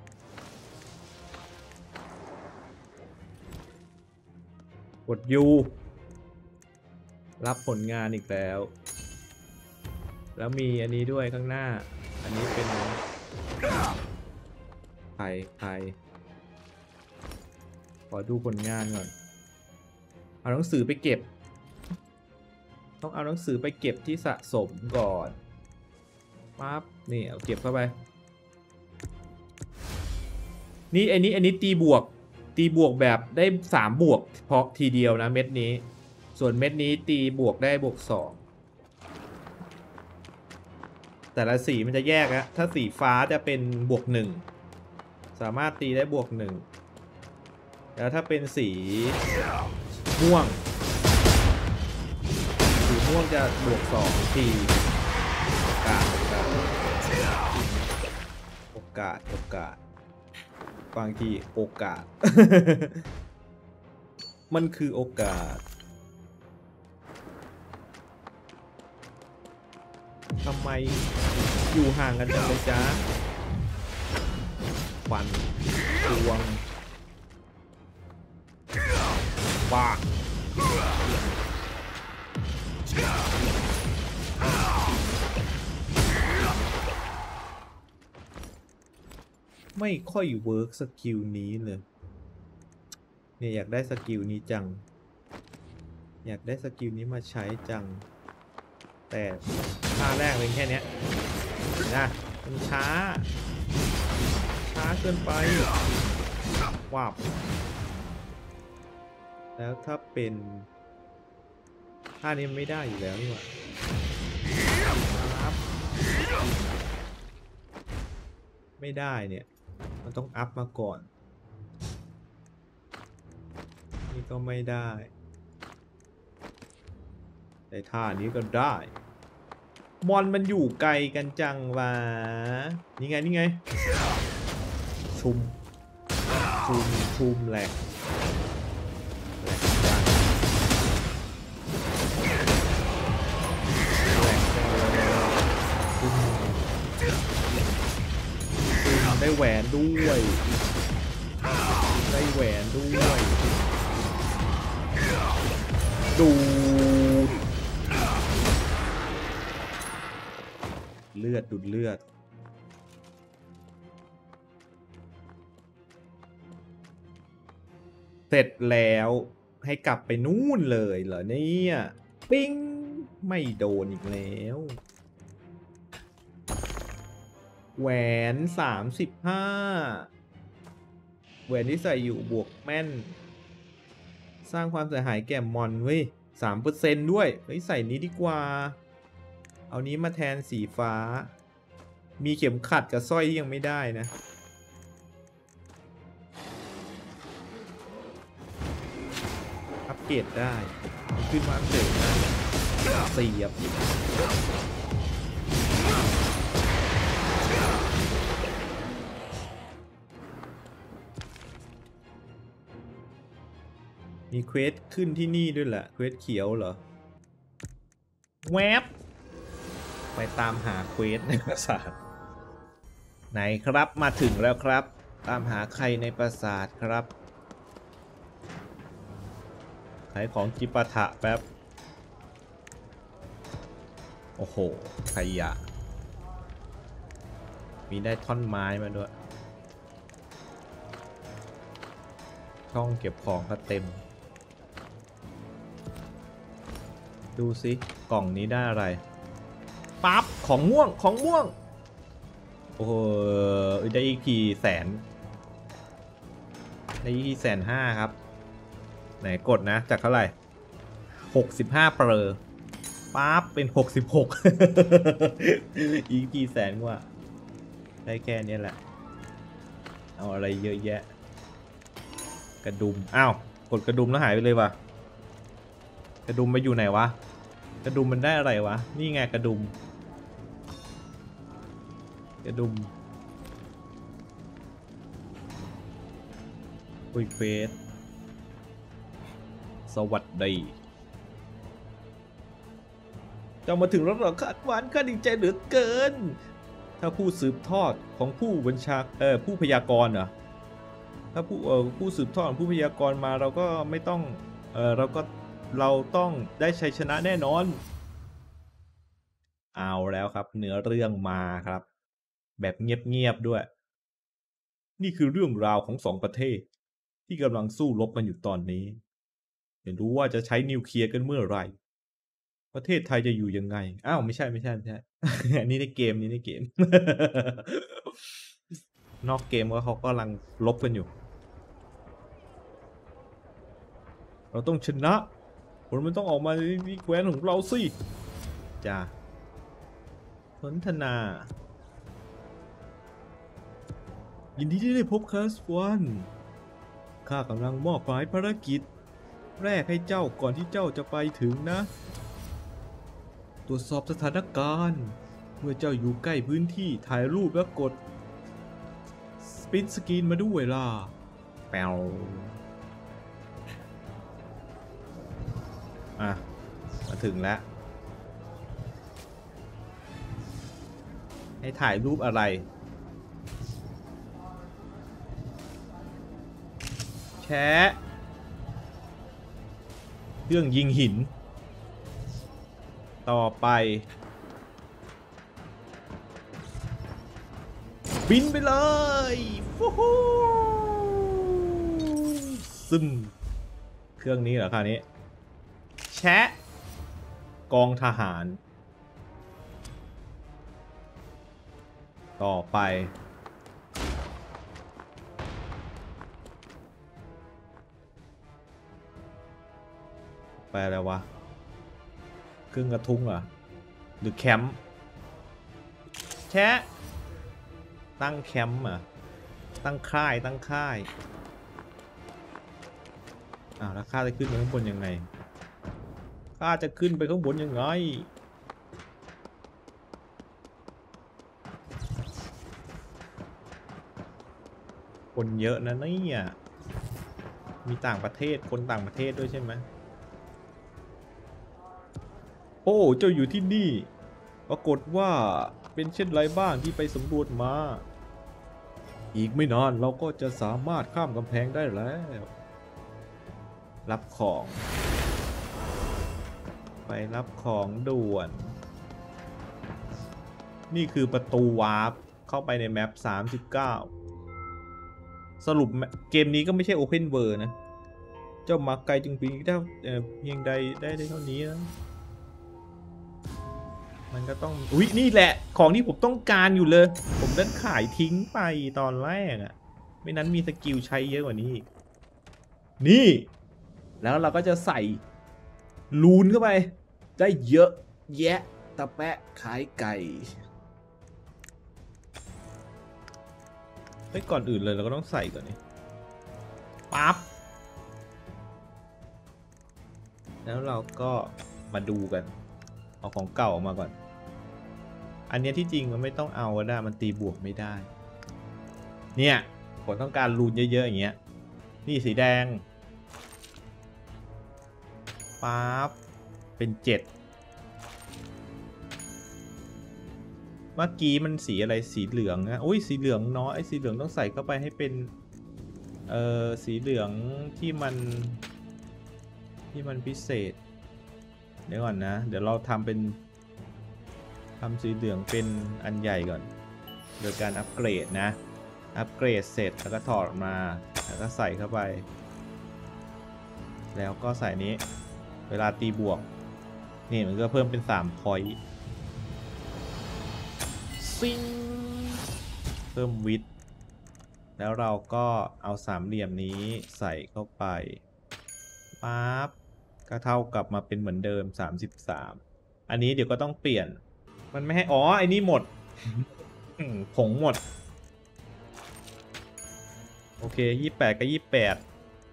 กดยูรับผลงานอีกแล้วแล้วมีอันนี้ด้วยข้างหน้าอันนี้เป็นไผ่ไผ่ขอดูผลงานก่อนเอาหนังสือไปเก็บต้องเอาหนังสือไปเก็บที่สะสมก่อนปั๊บนี่เอาเก็บเข้าไปนี่อันนี้อันนี้ตีบวกตีบวกแบบได้สามบวกเพราะทีเดียวนะเม็ดนี้ส่วนเม็ดนี้ตีบวกได้บวกสองแต่ละสีมันจะแยกนะถ้าสีฟ้าจะเป็นบวกหนึ่งสามารถตีได้บวกหนึ่งแล้วถ้าเป็นสีม่วงสีม่วงจะบวกสองทีโอกาสโอกาสโอกาสบางทีโอกาส มันคือโอกาสทำไมอยู่ห่างกันจังเลยจ๊ะฟันดวงปากไม่ค่อยเวิร์กสกิลนี้เลยเนี่ยอยากได้สกิลนี้จังอยากได้สกิลนี้มาใช้จังแต่ท่าแรกเป็นแค่นี้นะมันช้าช้าเกินไปว้าวแล้วถ้าเป็นท่านี้ไม่ได้อยู่แล้วนี่หว่าครับไม่ได้เนี่ยมันต้องอัพมาก่อนนี่ก็ไม่ได้แต่ท่านี้ก็ได้มอนมันอยู่ไกลกันจังวะนี่ไงนี่ไงชุมชุมชุมแหลกแหลกจังแหลกจังเลยชุมชุมได้แหวนด้วยได้แหวนด้วยดูเลือดดูดเลือดเสร็จแล้วให้กลับไปนู่นเลยเหรอเนี่ยปิ้งไม่โดนอีกแล้วแหวนสามสิบห้าแหวนที่ใส่อยู่บวกแม่นสร้างความเสียหายแก่มอนเว้ยสามเปอร์เซ็นต์ด้วยเฮ้ยใส่นี้ดีกว่าเอานี้มาแทนสีฟ้ามีเข็มขัดกับสร้อยที่ยังไม่ได้นะอัปเกรดได้ขึ้นมาอัปเกรดได้เสียบมีเควสขึ้นที่นี่ด้วยแหละเควสเขียวเหรอแวบไปตามหาเควสในปราสาทไหนครับมาถึงแล้วครับตามหาใครในปราสาทครับขายของจิปาถะแป๊บโอ้โหขยะมีได้ท่อนไม้มาด้วยช่องเก็บของก็เต็มดูสิกล่องนี้ได้อะไรปั๊บของม่วงของม่วงโอ้โหได้อีกทีแสนได้อีกทีแสนห้าครับไหนกดนะจากเท่าไหร่หกสิบห้าเปอร์ปั๊บเป็นหกสิบหก อีกกี่แสนกว่าได้แค่นี้แหละเอาอะไรเยอะแยะกระดุมอ้าวกดกระดุมแล้วหายไปเลยว่ะกระดุมมาอยู่ไหนวะกระดุมมันได้อะไรวะนี่ไงกระดุมกระดุมคุยเฟสสวัสดีเจ้ามาถึงแล้วเหรอคาดหวานข้าดีใจเหลือเกินถ้าผู้สืบทอดของผู้บัญชาเออผู้พยากรณ์เหรอถ้าผู้เออผู้สืบทอดผู้พยากรณ์มาเราก็ไม่ต้องเออเราก็เราต้องได้ชัยชนะแน่นอนเอาแล้วครับเนื้อเรื่องมาครับแบบเงียบๆด้วยนี่คือเรื่องราวของสองประเทศที่กำลังสู้รบกันอยู่ตอนนี้ไม่รู้ว่าจะใช้นิวเคลียร์กันเมื่อไหร่ประเทศไทยจะอยู่ยังไงอ้าวไม่ใช่ไม่ใช่ไม่ใช่ อันนี้ในเกมนี้ในเกม นอกเกมก็เขากำลังลบกันอยู่เราต้องชนะคนมันต้องออกมาที่แคว้นของเราสิจ้าสนทนายินดีที่ได้พบคาสวันข้ากำลังมอบหมายภารกิจแรกให้เจ้าก่อนที่เจ้าจะไปถึงนะตรวจสอบสถานการณ์เมื่อเจ้าอยู่ใกล้พื้นที่ถ่ายรูปแล้วกดสปินสกรีนมาด้วยล่ะแปวอ่ะมาถึงแล้วให้ถ่ายรูปอะไรแชะเครื่องยิงหินต่อไปบินไปเลยฟูฮูซึมเครื่องนี้เหรอคราวนี้แชะกองทหารต่อไปไปอะไรวะเครื่องกระทุ้งเหรอหรือแคมป์แชะตั้งแคมป์อ่ะตั้งค่ายตั้งค่ายอ้าวแล้วข้าจะขึ้นไปข้างบนยังไงข้าจะขึ้นไปข้างบนยังไงคนเยอะนะเนี่ยมีต่างประเทศคนต่างประเทศด้วยใช่ไหมโอ้เจ้าอยู่ที่นี่ปรากฏว่าเป็นเช่นไรบ้างที่ไปสำรวจมาอีกไม่นานเราก็จะสามารถข้ามกำแพงได้แล้วรับของไปรับของด่วนนี่คือประตูวาร์ปเข้าไปในแมปสามสิบเก้าสรุปเกมนี้ก็ไม่ใช่ Open World นะเจ้ามาไกลจึงปีได้เพียงใดได้ได้เท่านี้นะมันก็ต้องอุ๊ยนี่แหละของที่ผมต้องการอยู่เลยผมดันขายทิ้งไปตอนแรกอะไม่นั้นมีสกิลใช้เยอะกว่านี้อีกนี่แล้วเราก็จะใส่ลูนเข้าไปได้เยอะแยะตะแปะขายไก่เฮ้ยก่อนอื่นเลยเราก็ต้องใส่ก่อนนี่ปั๊บแล้วเราก็มาดูกันเอาของเก่าออกมาก่อนอันนี้ที่จริงมันไม่ต้องเอาก็ได้มันตีบวกไม่ได้เนี่ยผมต้องการรูนเยอะๆอย่างเงี้ยนี่สีแดงปั๊บเป็นเจ็ดเมื่อกี้มันสีอะไรสีเหลืองนะอุ้ยสีเหลืองเนาะไอ้สีเหลืองต้องใส่เข้าไปให้เป็นเอ่อสีเหลืองที่มันที่มันพิเศษเดี๋ยวก่อนนะเดี๋ยวเราทำเป็นทำสีเหลืองเป็นอันใหญ่ก่อนโดยการอัปเกรดนะอัปเกรดเสร็จแล้วก็ถอดออกมาแล้วก็ใส่เข้าไปแล้วก็ใส่นี้เวลาตีบวกนี่มันก็เพิ่มเป็นสามพอยต์ซิงเพิ่มวิดแล้วเราก็เอาสามเหลี่ยมนี้ใส่เข้าไปปั๊บก็เท่ากับมาเป็นเหมือนเดิมสามสิบสามอันนี้เดี๋ยวก็ต้องเปลี่ยนมันไม่ให้อ๋อไอ้นี่หมด ผงหมดโอเคยี่สิบแปดก็ยี่สิบแปด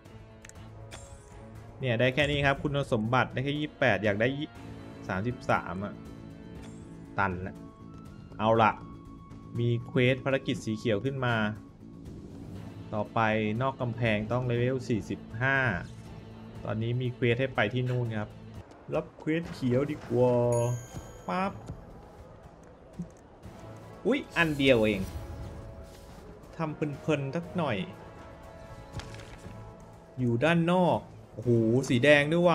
เนี่ยได้แค่นี้ครับคุณสมบัติได้แค่ยี่สิบแปดอยากได้สามสิบสามอะตันแล้วเอาละมีเควสภารกิจสีเขียวขึ้นมาต่อไปนอกกำแพงต้องเลเวลสี่สิบห้าตอนนี้มีเควสให้ไปที่นู่นครับรับเควสเขียวดีกว่าปั๊บอุ๊ยอันเดียวเองทำเพลินๆสักหน่อยอยู่ด้านนอกโอ้โหสีแดงด้วยว่ะ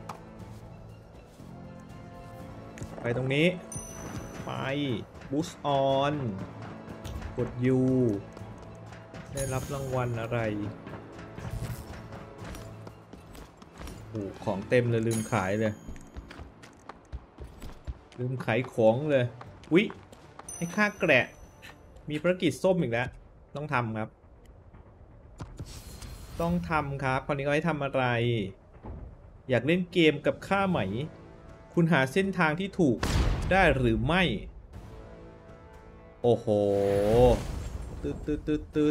ไปตรงนี้ไปบูสต์ออนกด U ได้รับรางวัลอะไรโอ้ของเต็มเลยลืมขายเลยลืมขายของเลยอุ๊ยให้ค่าแกะมีภารกิจส้มอีกแล้วต้องทำครับต้องทำครับคราวนี้ก็ให้ทำอะไรอยากเล่นเกมกับข้าไหมคุณหาเส้นทางที่ถูกได้หรือไม่โอ้โหตืดตืดตืดตืด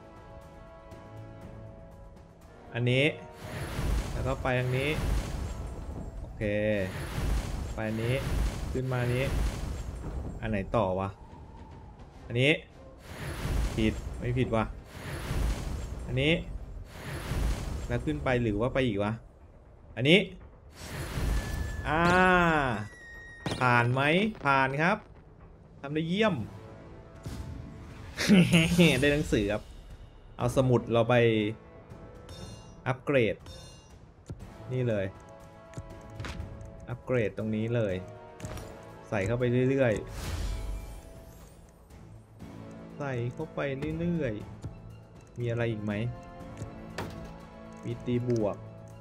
อันนี้แล้วก็ไปทางนี้โอเคไปอันนี้ขึ้นมานี้อันไหนต่อวะอันนี้ผิดไม่ผิดวะอันนี้แล้วขึ้นไปหรือว่าไปอีกวะอันนี้อ่าผ่านไหมผ่านครับทำได้เยี่ยม ได้หนังสือครับเอาสมุดเราไปอัปเกรดนี่เลยอัปเกรดตรงนี้เลยใส่เข้าไปเรื่อยๆใส่เข้าไปเรื่อยๆมีอะไรอีกไหมมีตีบวก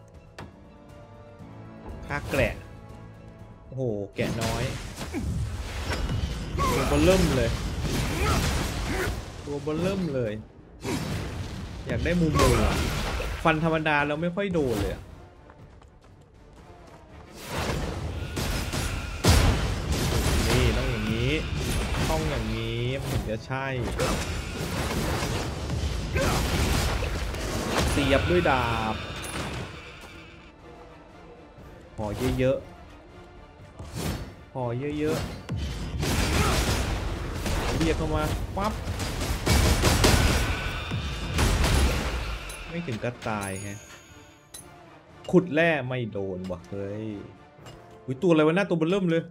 ค่าแกะโอ้โหแกะน้อยตัวเบลเริ่มเลยตัวเบลเริ่มเลยอยากได้มุมมือฟันธรรมดาเราไม่ค่อยโดนเลยนี่ต้องอย่างนี้ต้องอย่างนี้มันถึงจะใช่เสียบด้วยดาบห่อเยอะๆห่อเยอะๆเรียกเข้ามาปั๊บไม่ถึงก็ตายแฮะขุดแร่ไม่โดนว่ะเฮ้ยอุ้ยตัวอะไรวะหน้าตัวเบลเริ่มเลย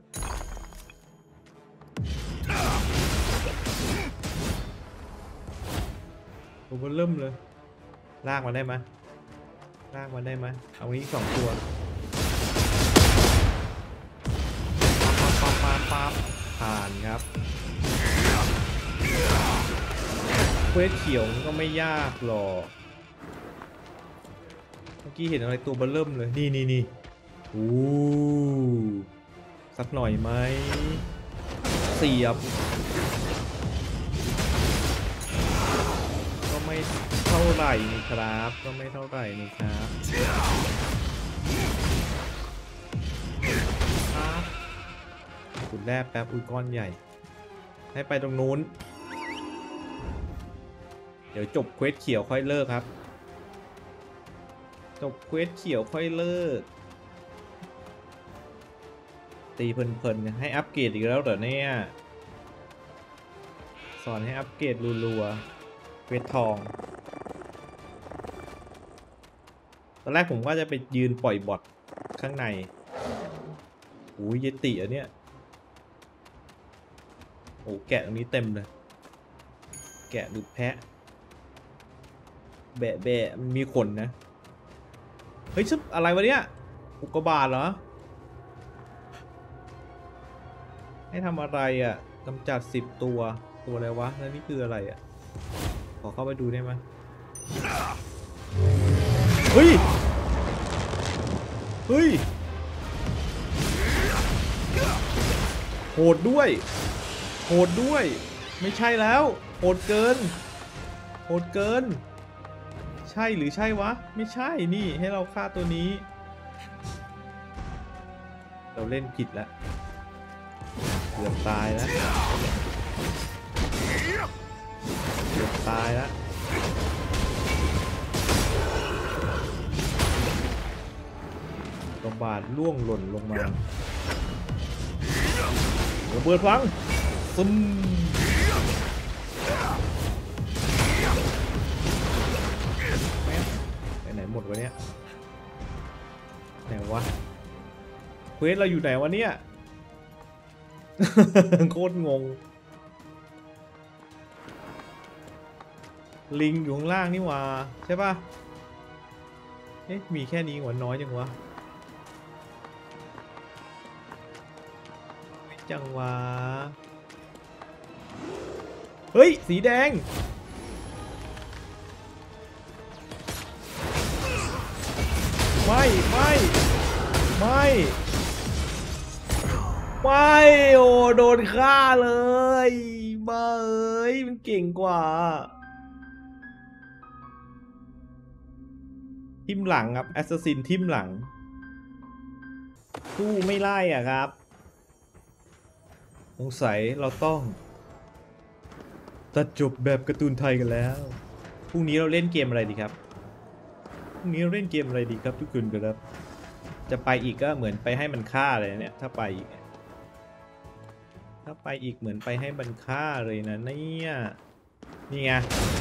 ตัวเบลเริ่มเลยลากมาได้ไหมลากมาได้ไหมเอาอีกสองตัวปั๊บปั๊บปั๊บผ่านครับเควสเขียวก็ไม่ยากหรอกเมื่อกี้เห็นอะไรตัวเบลเริ่มเลยนี่นี่นี่โอ้สักหน่อยไหมเสียบก็ไม่เท่าไหร่นี่ครับก็ไม่เท่าไหร่นี่ครับขุดแร่แป๊บอุ้ยก้อนใหญ่ให้ไปตรงนู้นเดี๋ยวจบเควสเขียวค่อยเลิกครับจบเควสเขียวค่อยเลิกตีเพลินๆให้อัปเกรดอีกแล้วเหรอเนี่ยสอนให้อัปเกรดรัวๆเควสทองตอนแรกผมว่าจะไปยืนปล่อยบอทข้างในโอ้ยเยติอ่ะเนี่ยโอ้แกะตรงนี้เต็มเลยแกะหรือแพะแบะแบะมันมีขนนะเฮ้ยชุบอะไรวะเนี่ยอุกกาบาตเหรอให้ทำอะไรอ่ะกำจัดสิบตัวตัวอะไรวะแล้วนี่คืออะไรอ่ะขอเข้าไปดูได้ไหมเฮ้ยเฮ้ยโหดด้วยโหดด้วยไม่ใช่แล้วโหดเกินโหดเกินใช่หรือใช่วะไม่ใช่นี่ให้เราฆ่าตัวนี้เราเล่นผิดแล้วเกือบตายแล้วเกือบตายแล้วกระบาดล่วงหล่นลงมาระเบิดพลังซึมไปไหนหมดวะเนี่ยไหนวะเควสเราอยู่ไหนวะเนี่ย โคตรงงลิงอยู่ข้างล่างนี่หว่าใช่ป่ะเอ๊ะมีแค่นี้หว่าน้อยจังวะไม่จังวะเฮ้ยสีแดงไม่ไม่ไม่ไม่โอ้โดนฆ่าเลยบ้าเอ้ยมันเก่งกว่าทิมหลังครับแอสซัสซินทิมหลังสู้ไม่ไล่อ่ะครับสงสัยเราต้องตัดจบแบบการ์ตูนไทยกันแล้วพรุ่งนี้เราเล่นเกมอะไรดีครับพรุ่งนี้เราเล่นเกมอะไรดีครับทุกคนครับจะไปอีกก็เหมือนไปให้มันฆ่าเลยเนี่ยถ้าไปอีกถ้าไปอีกเหมือนไปให้มันฆ่าเลยนะเนี่ยนี่ไง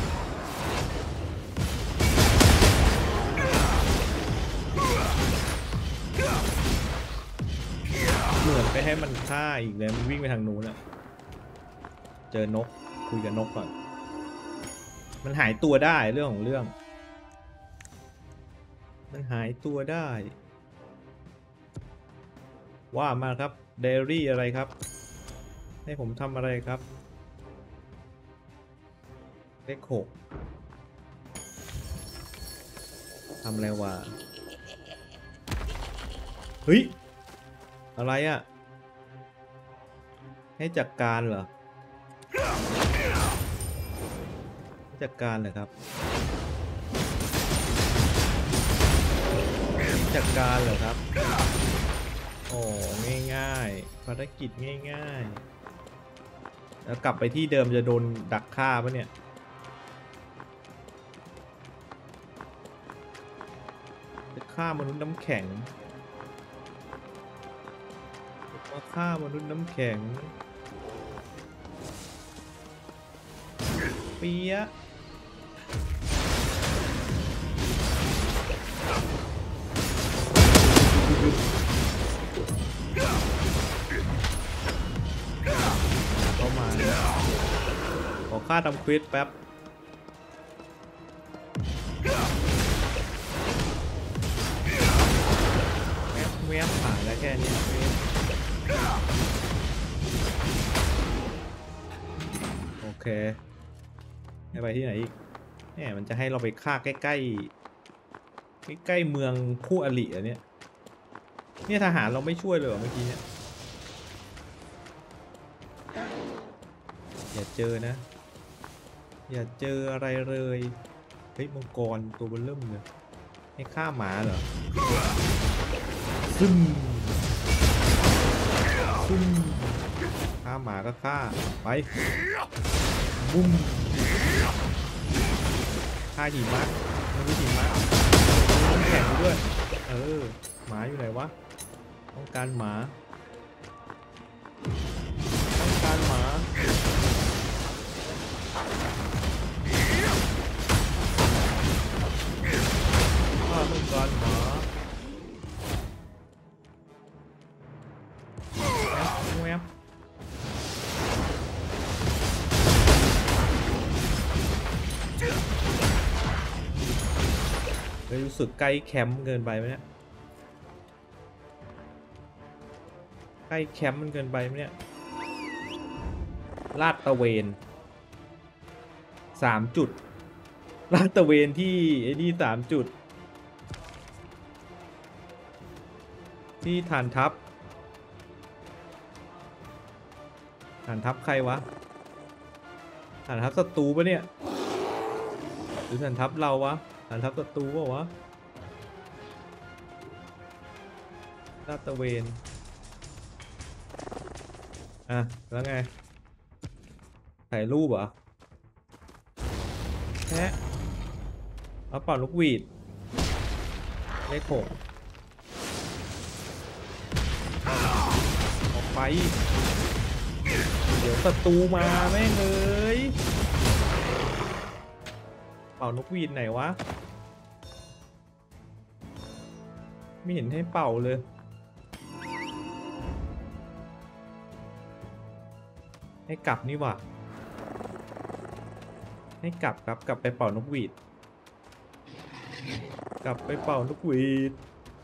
เหมือนไปให้มันฆ่าอีกเลยมันวิ่งไปทางนู้นอะเจอนกคุยกับนกก่อนมันหายตัวได้เรื่องของเรื่องมันหายตัวได้ว่ามาครับเดรี่อะไรครับให้ผมทำอะไรครับเลขหกทำอะไรวะเฮ้ยอะไรอ่ะให้จัดการเหรอให้จัดการเหรอครับจัดการเหรอครับโอ้ง่ายๆภารกิจง่ายๆแล้วกลับไปที่เดิมจะโดนดักฆ่าปะเนี่ยจะฆ่ามนุษย์น้ำแข็งมาฆ่ามนุษย์น้ำแข็งเปี๊ยะเข้ามาขอค่าทำควิสแป๊บแวบแวบผ่านแล้วแค่นี้โอเคให้ไปที่ไหนอีกเนี่ยมันจะให้เราไปฆ่าใกล้ๆใกล้ๆเมืองคู่อริอะเนี่ยเนี่ยทหารเราไม่ช่วยเลยเหรอเมื่อกี้เนี่ยอย่าเจอนะอย่าเจออะไรเลยเฮ้ยมังกรตัวเบลเริ่มเลยให้ฆ่าหมาเหรอซึมซึมฆ่าหมาก็ฆ่าไปบุ้มฆ่าหิมะมันไม่หิมะน้ำแข็งด้วยเออหมาอยู่ไหนวะต้องการหมาต้องการหมาข้าต้องการหมาแวบเลยรู้สึกใกล้แคมป์เกินไปไหมเนี่ยใกล้แคมป์มันเกินไปไหมเนี่ยลาดตระเวนสามจุดลาดตระเวนที่ไอ้นี่สามจุดที่ฐานทัพฐานทัพใครวะฐานทัพศัตรูปะเนี่ยหรือฐานทัพเราวะฐานทัพศัตรูปะวะลาดตระเวนอ่ะแล้วไงถ่ายรูปเหรอแค่เอาเป่าลูกหวีดเลขหกออกไปเดี๋ยวศัตรูมาแม่งเลยเป่านกหวีดไหนวะไม่เห็นให้เป่าเลยให้กลับนี่หว่าให้กลับครับกลับไปเป่านกหวีดกลับไปเป่านกหวีด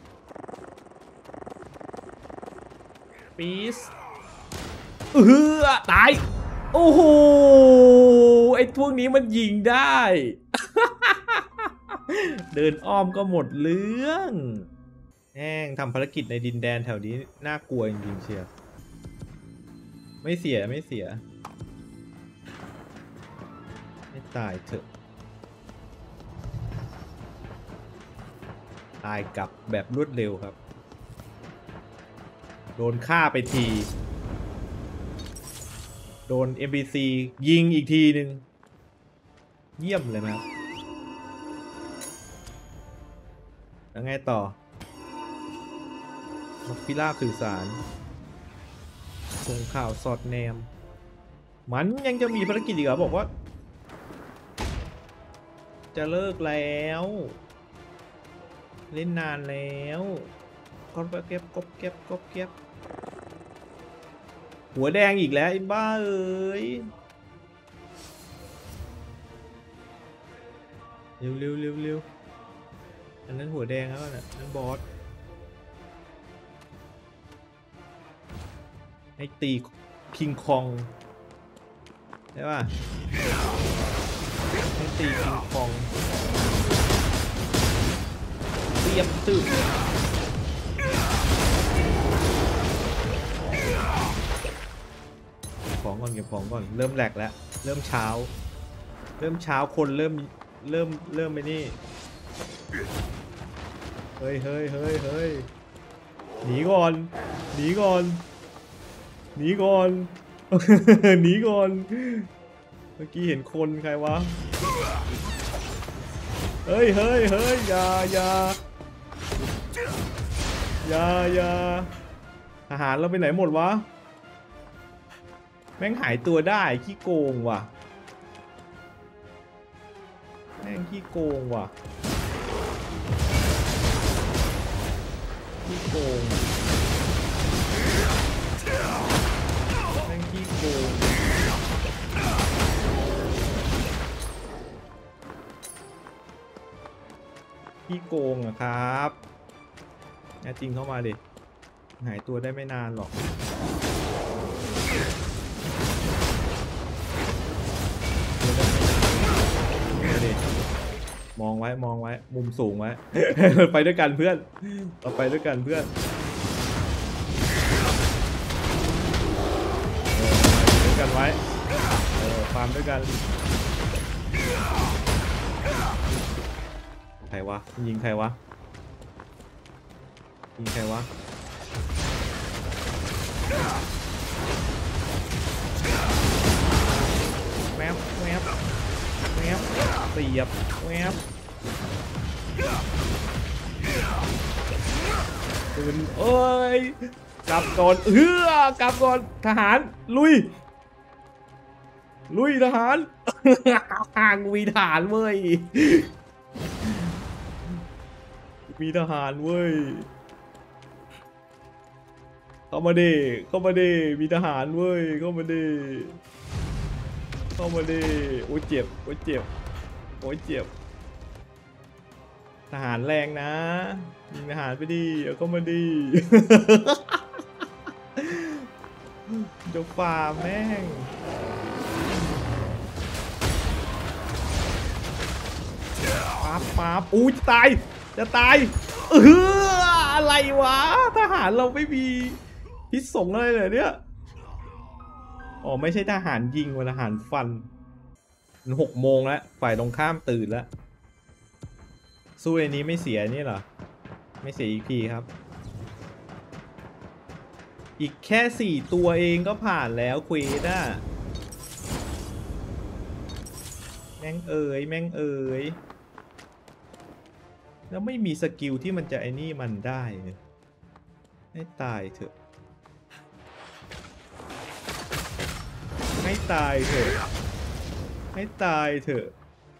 ปีสเออตายโอ้โหไอ้พวกนี้มันยิงได้ เดินอ้อมก็หมดเรื่องแห้งทำภารกิจในดินแดนแถวนี้น่ากลัวจริงๆเชียวไม่เสียไม่เสียไม่ตายเถอะตายกลับแบบรวดเร็วครับโดนฆ่าไปทีโดน เอ็ม บี ซี ยิงอีกทีหนึ่งเยี่ยมเลยนะครับแล้วไงต่อนกพิราบสื่อสารส่งข่าวสอดแนมมันยังจะมีภารกิจอีกเหรอบอกว่าจะเลิกแล้วเล่นนานแล้วก็เก็บก็เก็บก็เก็บหัวแดงอีกแล้วไอ้บ้าเอ้ยเร็วเร็วเร็วเร็วอันนั้นหัวแดงแล้วน่ะนั่นบอสให้ตีคิงคองใช่ป่ะให้ตีคิงคองเตรียมตื่นของก่อนเก็บของก่อนเริ่มแหลกแล้วเริ่มเช้าเริ่มเช้าคนเริ่มเริ่มเริ่มไปนี่เฮ้ยเฮ้ยเฮ้ยเฮ้ยหนีก่อนหนีก่อนหนีก่อนหนีก่อนเมื่อกี้เห็นคนใครวะเฮ้ยเฮ้ยเฮ้ยอย่าอย่าอย่าอย่าทหารเราไปไหนหมดวะแม่งหายตัวได้ขี้โกงว่ะแม่งขี้โกงว่ะขี้โกงแม่งขี้โกงขี้โกงอะครับแน่จริงเข้ามาดิหายตัวได้ไม่นานหรอกมองไว้มองไว้มุมสูงไว้ ไปด้วยกันเพื่อนเราไปด้วยกันเพื่อนด้วยกันไว้เออฟาร์มด้วยกันใครวะยิงใครวะยิงใครวะแมวแมวแมวเสียบแมวปืนเอ้ยกลับก่อนเฮือกลับก่อนทหารลุยลุยทหารห่างมีทหารเว้ยมีทหารเว้ยเข้ามาดิเข้ามาดิมีทหารเว้ยเข้ามาดิเข้ามาดิโอ้ยเจ็บโอ้ยเจ็บโอ้ยเจ็บทหารแรงนะยิงทหารไปดิเอาเข้ามาดิจะฝ่าแม่งปั๊บปั๊บอู้จะตายจะตายเอออะไรวะทหารเราไม่มีพิษสงอะไรเลยเนี่ยอ๋อไม่ใช่ทหารยิงวันทหารฟันมันหกโมงแล้วฝ่ายตรงข้ามตื่นแล้วสู้ในนี้ไม่เสียนี่เหรอไม่เสียอีกพีครับอีกแค่สี่ตัวเองก็ผ่านแล้วเควสอะแม่งเอ๋ยแม่งเอ๋ยแล้วไม่มีสกิลที่มันจะไอ้นี่มันได้เลยให้ตายเถอะให้ตายเถอะให้ตายเถอะ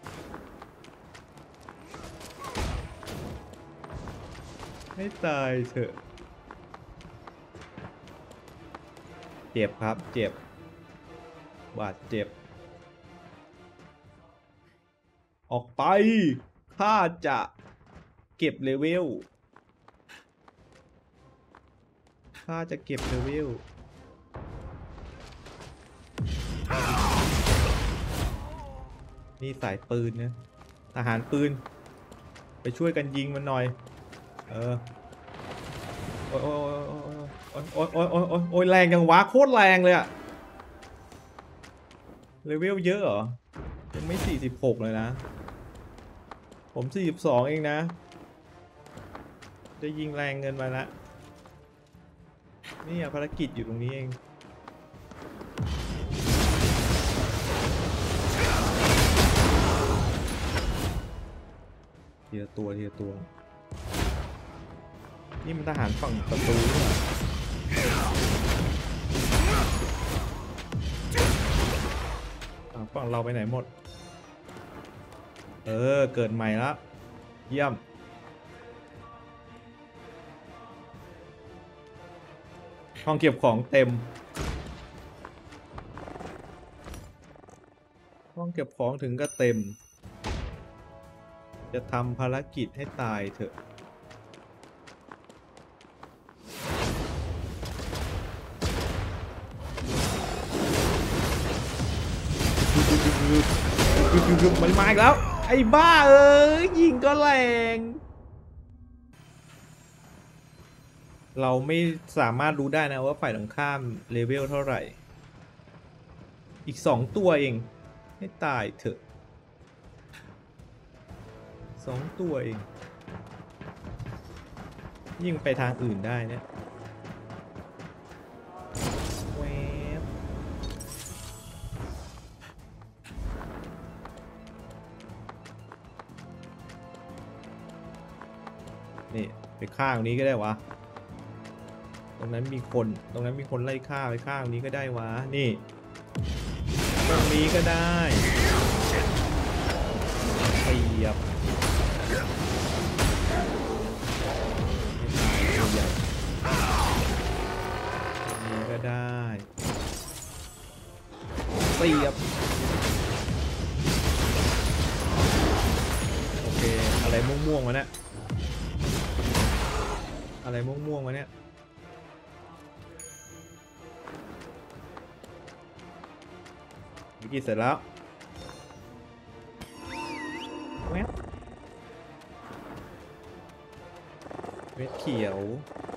ให้ตายเถอะเจ็บครับเจ็บบาดเจ็บออกไปข้าจะเก็บเลเวลข้าจะเก็บเลเวลนี่สายปืนนะทหารปืนไปช่วยกันยิงมันหน่อยเออโอ้ยโอ้ยโอ้ยโอ้ยโอ้ยโอ้ยโอ้ยแรงจังวะโคตรแรงเลยอะเลเวลเยอะเหรอยังไม่สี่สิบหกเลยนะผมสี่สิบสองเองนะจะยิงแรงเงินมาละนี่ภารกิจอยู่ตรงนี้เองทีละตัวทีละตัวนี่มันทหารฝั่งศัตรูฝั่งเราไปไหนหมดเออเกิดใหม่แล้วเยี่ยมห้องเก็บของเต็มห้องเก็บของถึงก็เต็มจะทำภารกิจให้ตายเถอะมันมาอีกแล้วไอ้บ้าเอ้ยยิงก็แรงเราไม่สามารถรู้ได้นะว่าฝ่ายตรงข้ามเลเวลเท่าไหร่อีกสองตัวเองให้ตายเถอะสองตัวเองยิงไปทางอื่นได้เนี่ยแวบนี่ไปฆ่าตรงนี้ก็ได้วะตรงนั้นมีคนตรงนั้นมีคนไล่ฆ่าไปฆ่าตรงนี้ก็ได้วะนี่ตรงนี้ก็ได้เปียบนี่ก็ได้เปียบโอเคอะไรม่วงๆวะเนี่ยอะไรม่วงๆวะเนี่ยวิกฤตเสร็จแล้วแว๊บเม็ดเขียว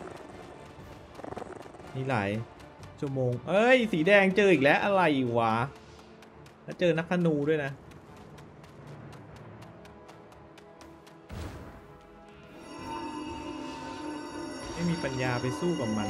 นี่หลายชั่วโมงเอ้ยสีแดงเจออีกแล้วอะไรวะแล้วเจอนักธนูด้วยนะไม่มีปัญญาไปสู้กับมัน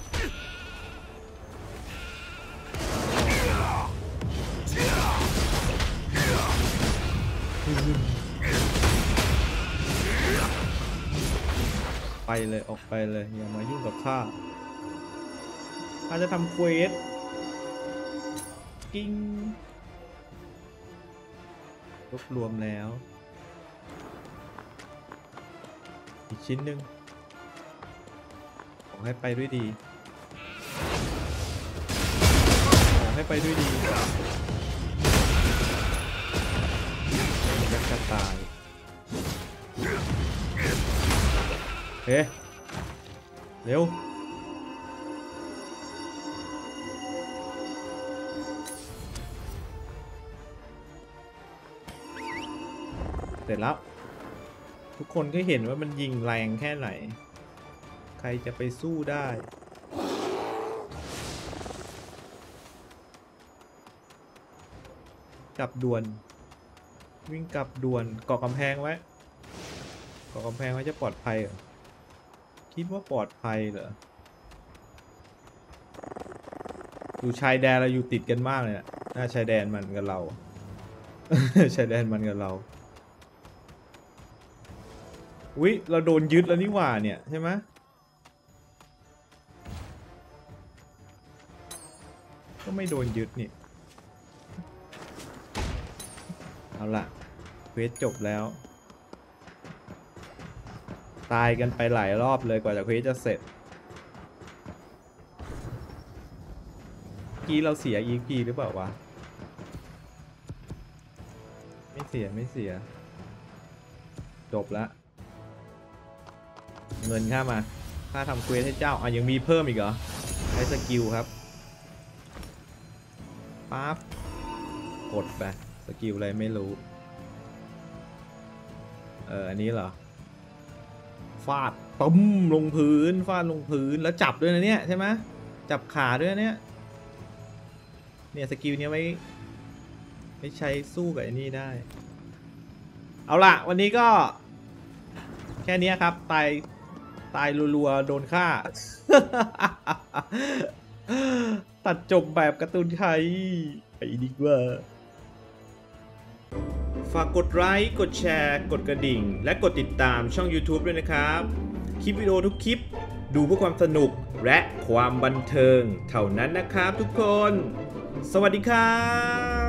ไปเลยออกไปเลยอย่ามายุ่งกับข้าข้าจะทำเควสกิ้งรวบรวมแล้วอีกชิ้นหนึ่งขอให้ไปด้วยดีขอให้ไปด้วยดีมันจะกระต่ายเฮ้เร็วเสร็จแล้วทุกคนก็เห็นว่ามันยิงแรงแค่ไหนใครจะไปสู้ได้กลับด่วนวิ่งกลับด่วนเกาะกำแพงไว้เกาะกำแพงไว้จะปลอดภัยเหรอคิดว่าปลอดภัยเหรอดูชายแดนเราอยู่ติดกันมากเลยนะหน้าชายแดนมันกับเรา ชายแดนมันกับเราอุ๊ยเราโดนยึดแล้วนี่หว่าเนี่ยใช่ไหมก็ไม่โดนยึดนี่เอาล่ะเควสจบแล้วตายกันไปหลายรอบเลยกว่าจะเควสจะเสร็จกี้เราเสีย อี พี หรือเปล่าวะไม่เสียไม่เสียจบแล้วเงินค่ามาค่าทำเควสให้เจ้าอ่ะยังมีเพิ่มอีกเหรอใช้สกิลครับปั๊บกดไปสกิลอะไรไม่รู้เอออันนี้เหรอฟาดตุ้มลงพื้นฟาดลงพื้นแล้วจับด้วยนะเนี่ยใช่ไหมจับขาด้วยนะเนี่ยเนี่ยสกิลเนี้ยไว้ไม่ใช้สู้กับไอ้นี่ได้เอาล่ะวันนี้ก็แค่นี้ครับตายตายรัวๆโดนฆ่า ตัดจบแบบการ์ตูนไทยไปดีกว่าฝากกดไลค์กดแชร์กดกระดิ่งและกดติดตามช่อง YouTube ด้วยนะครับคลิปวิดีโอทุกคลิปดูเพื่อความสนุกและความบันเทิงเท่านั้นนะครับทุกคนสวัสดีครับ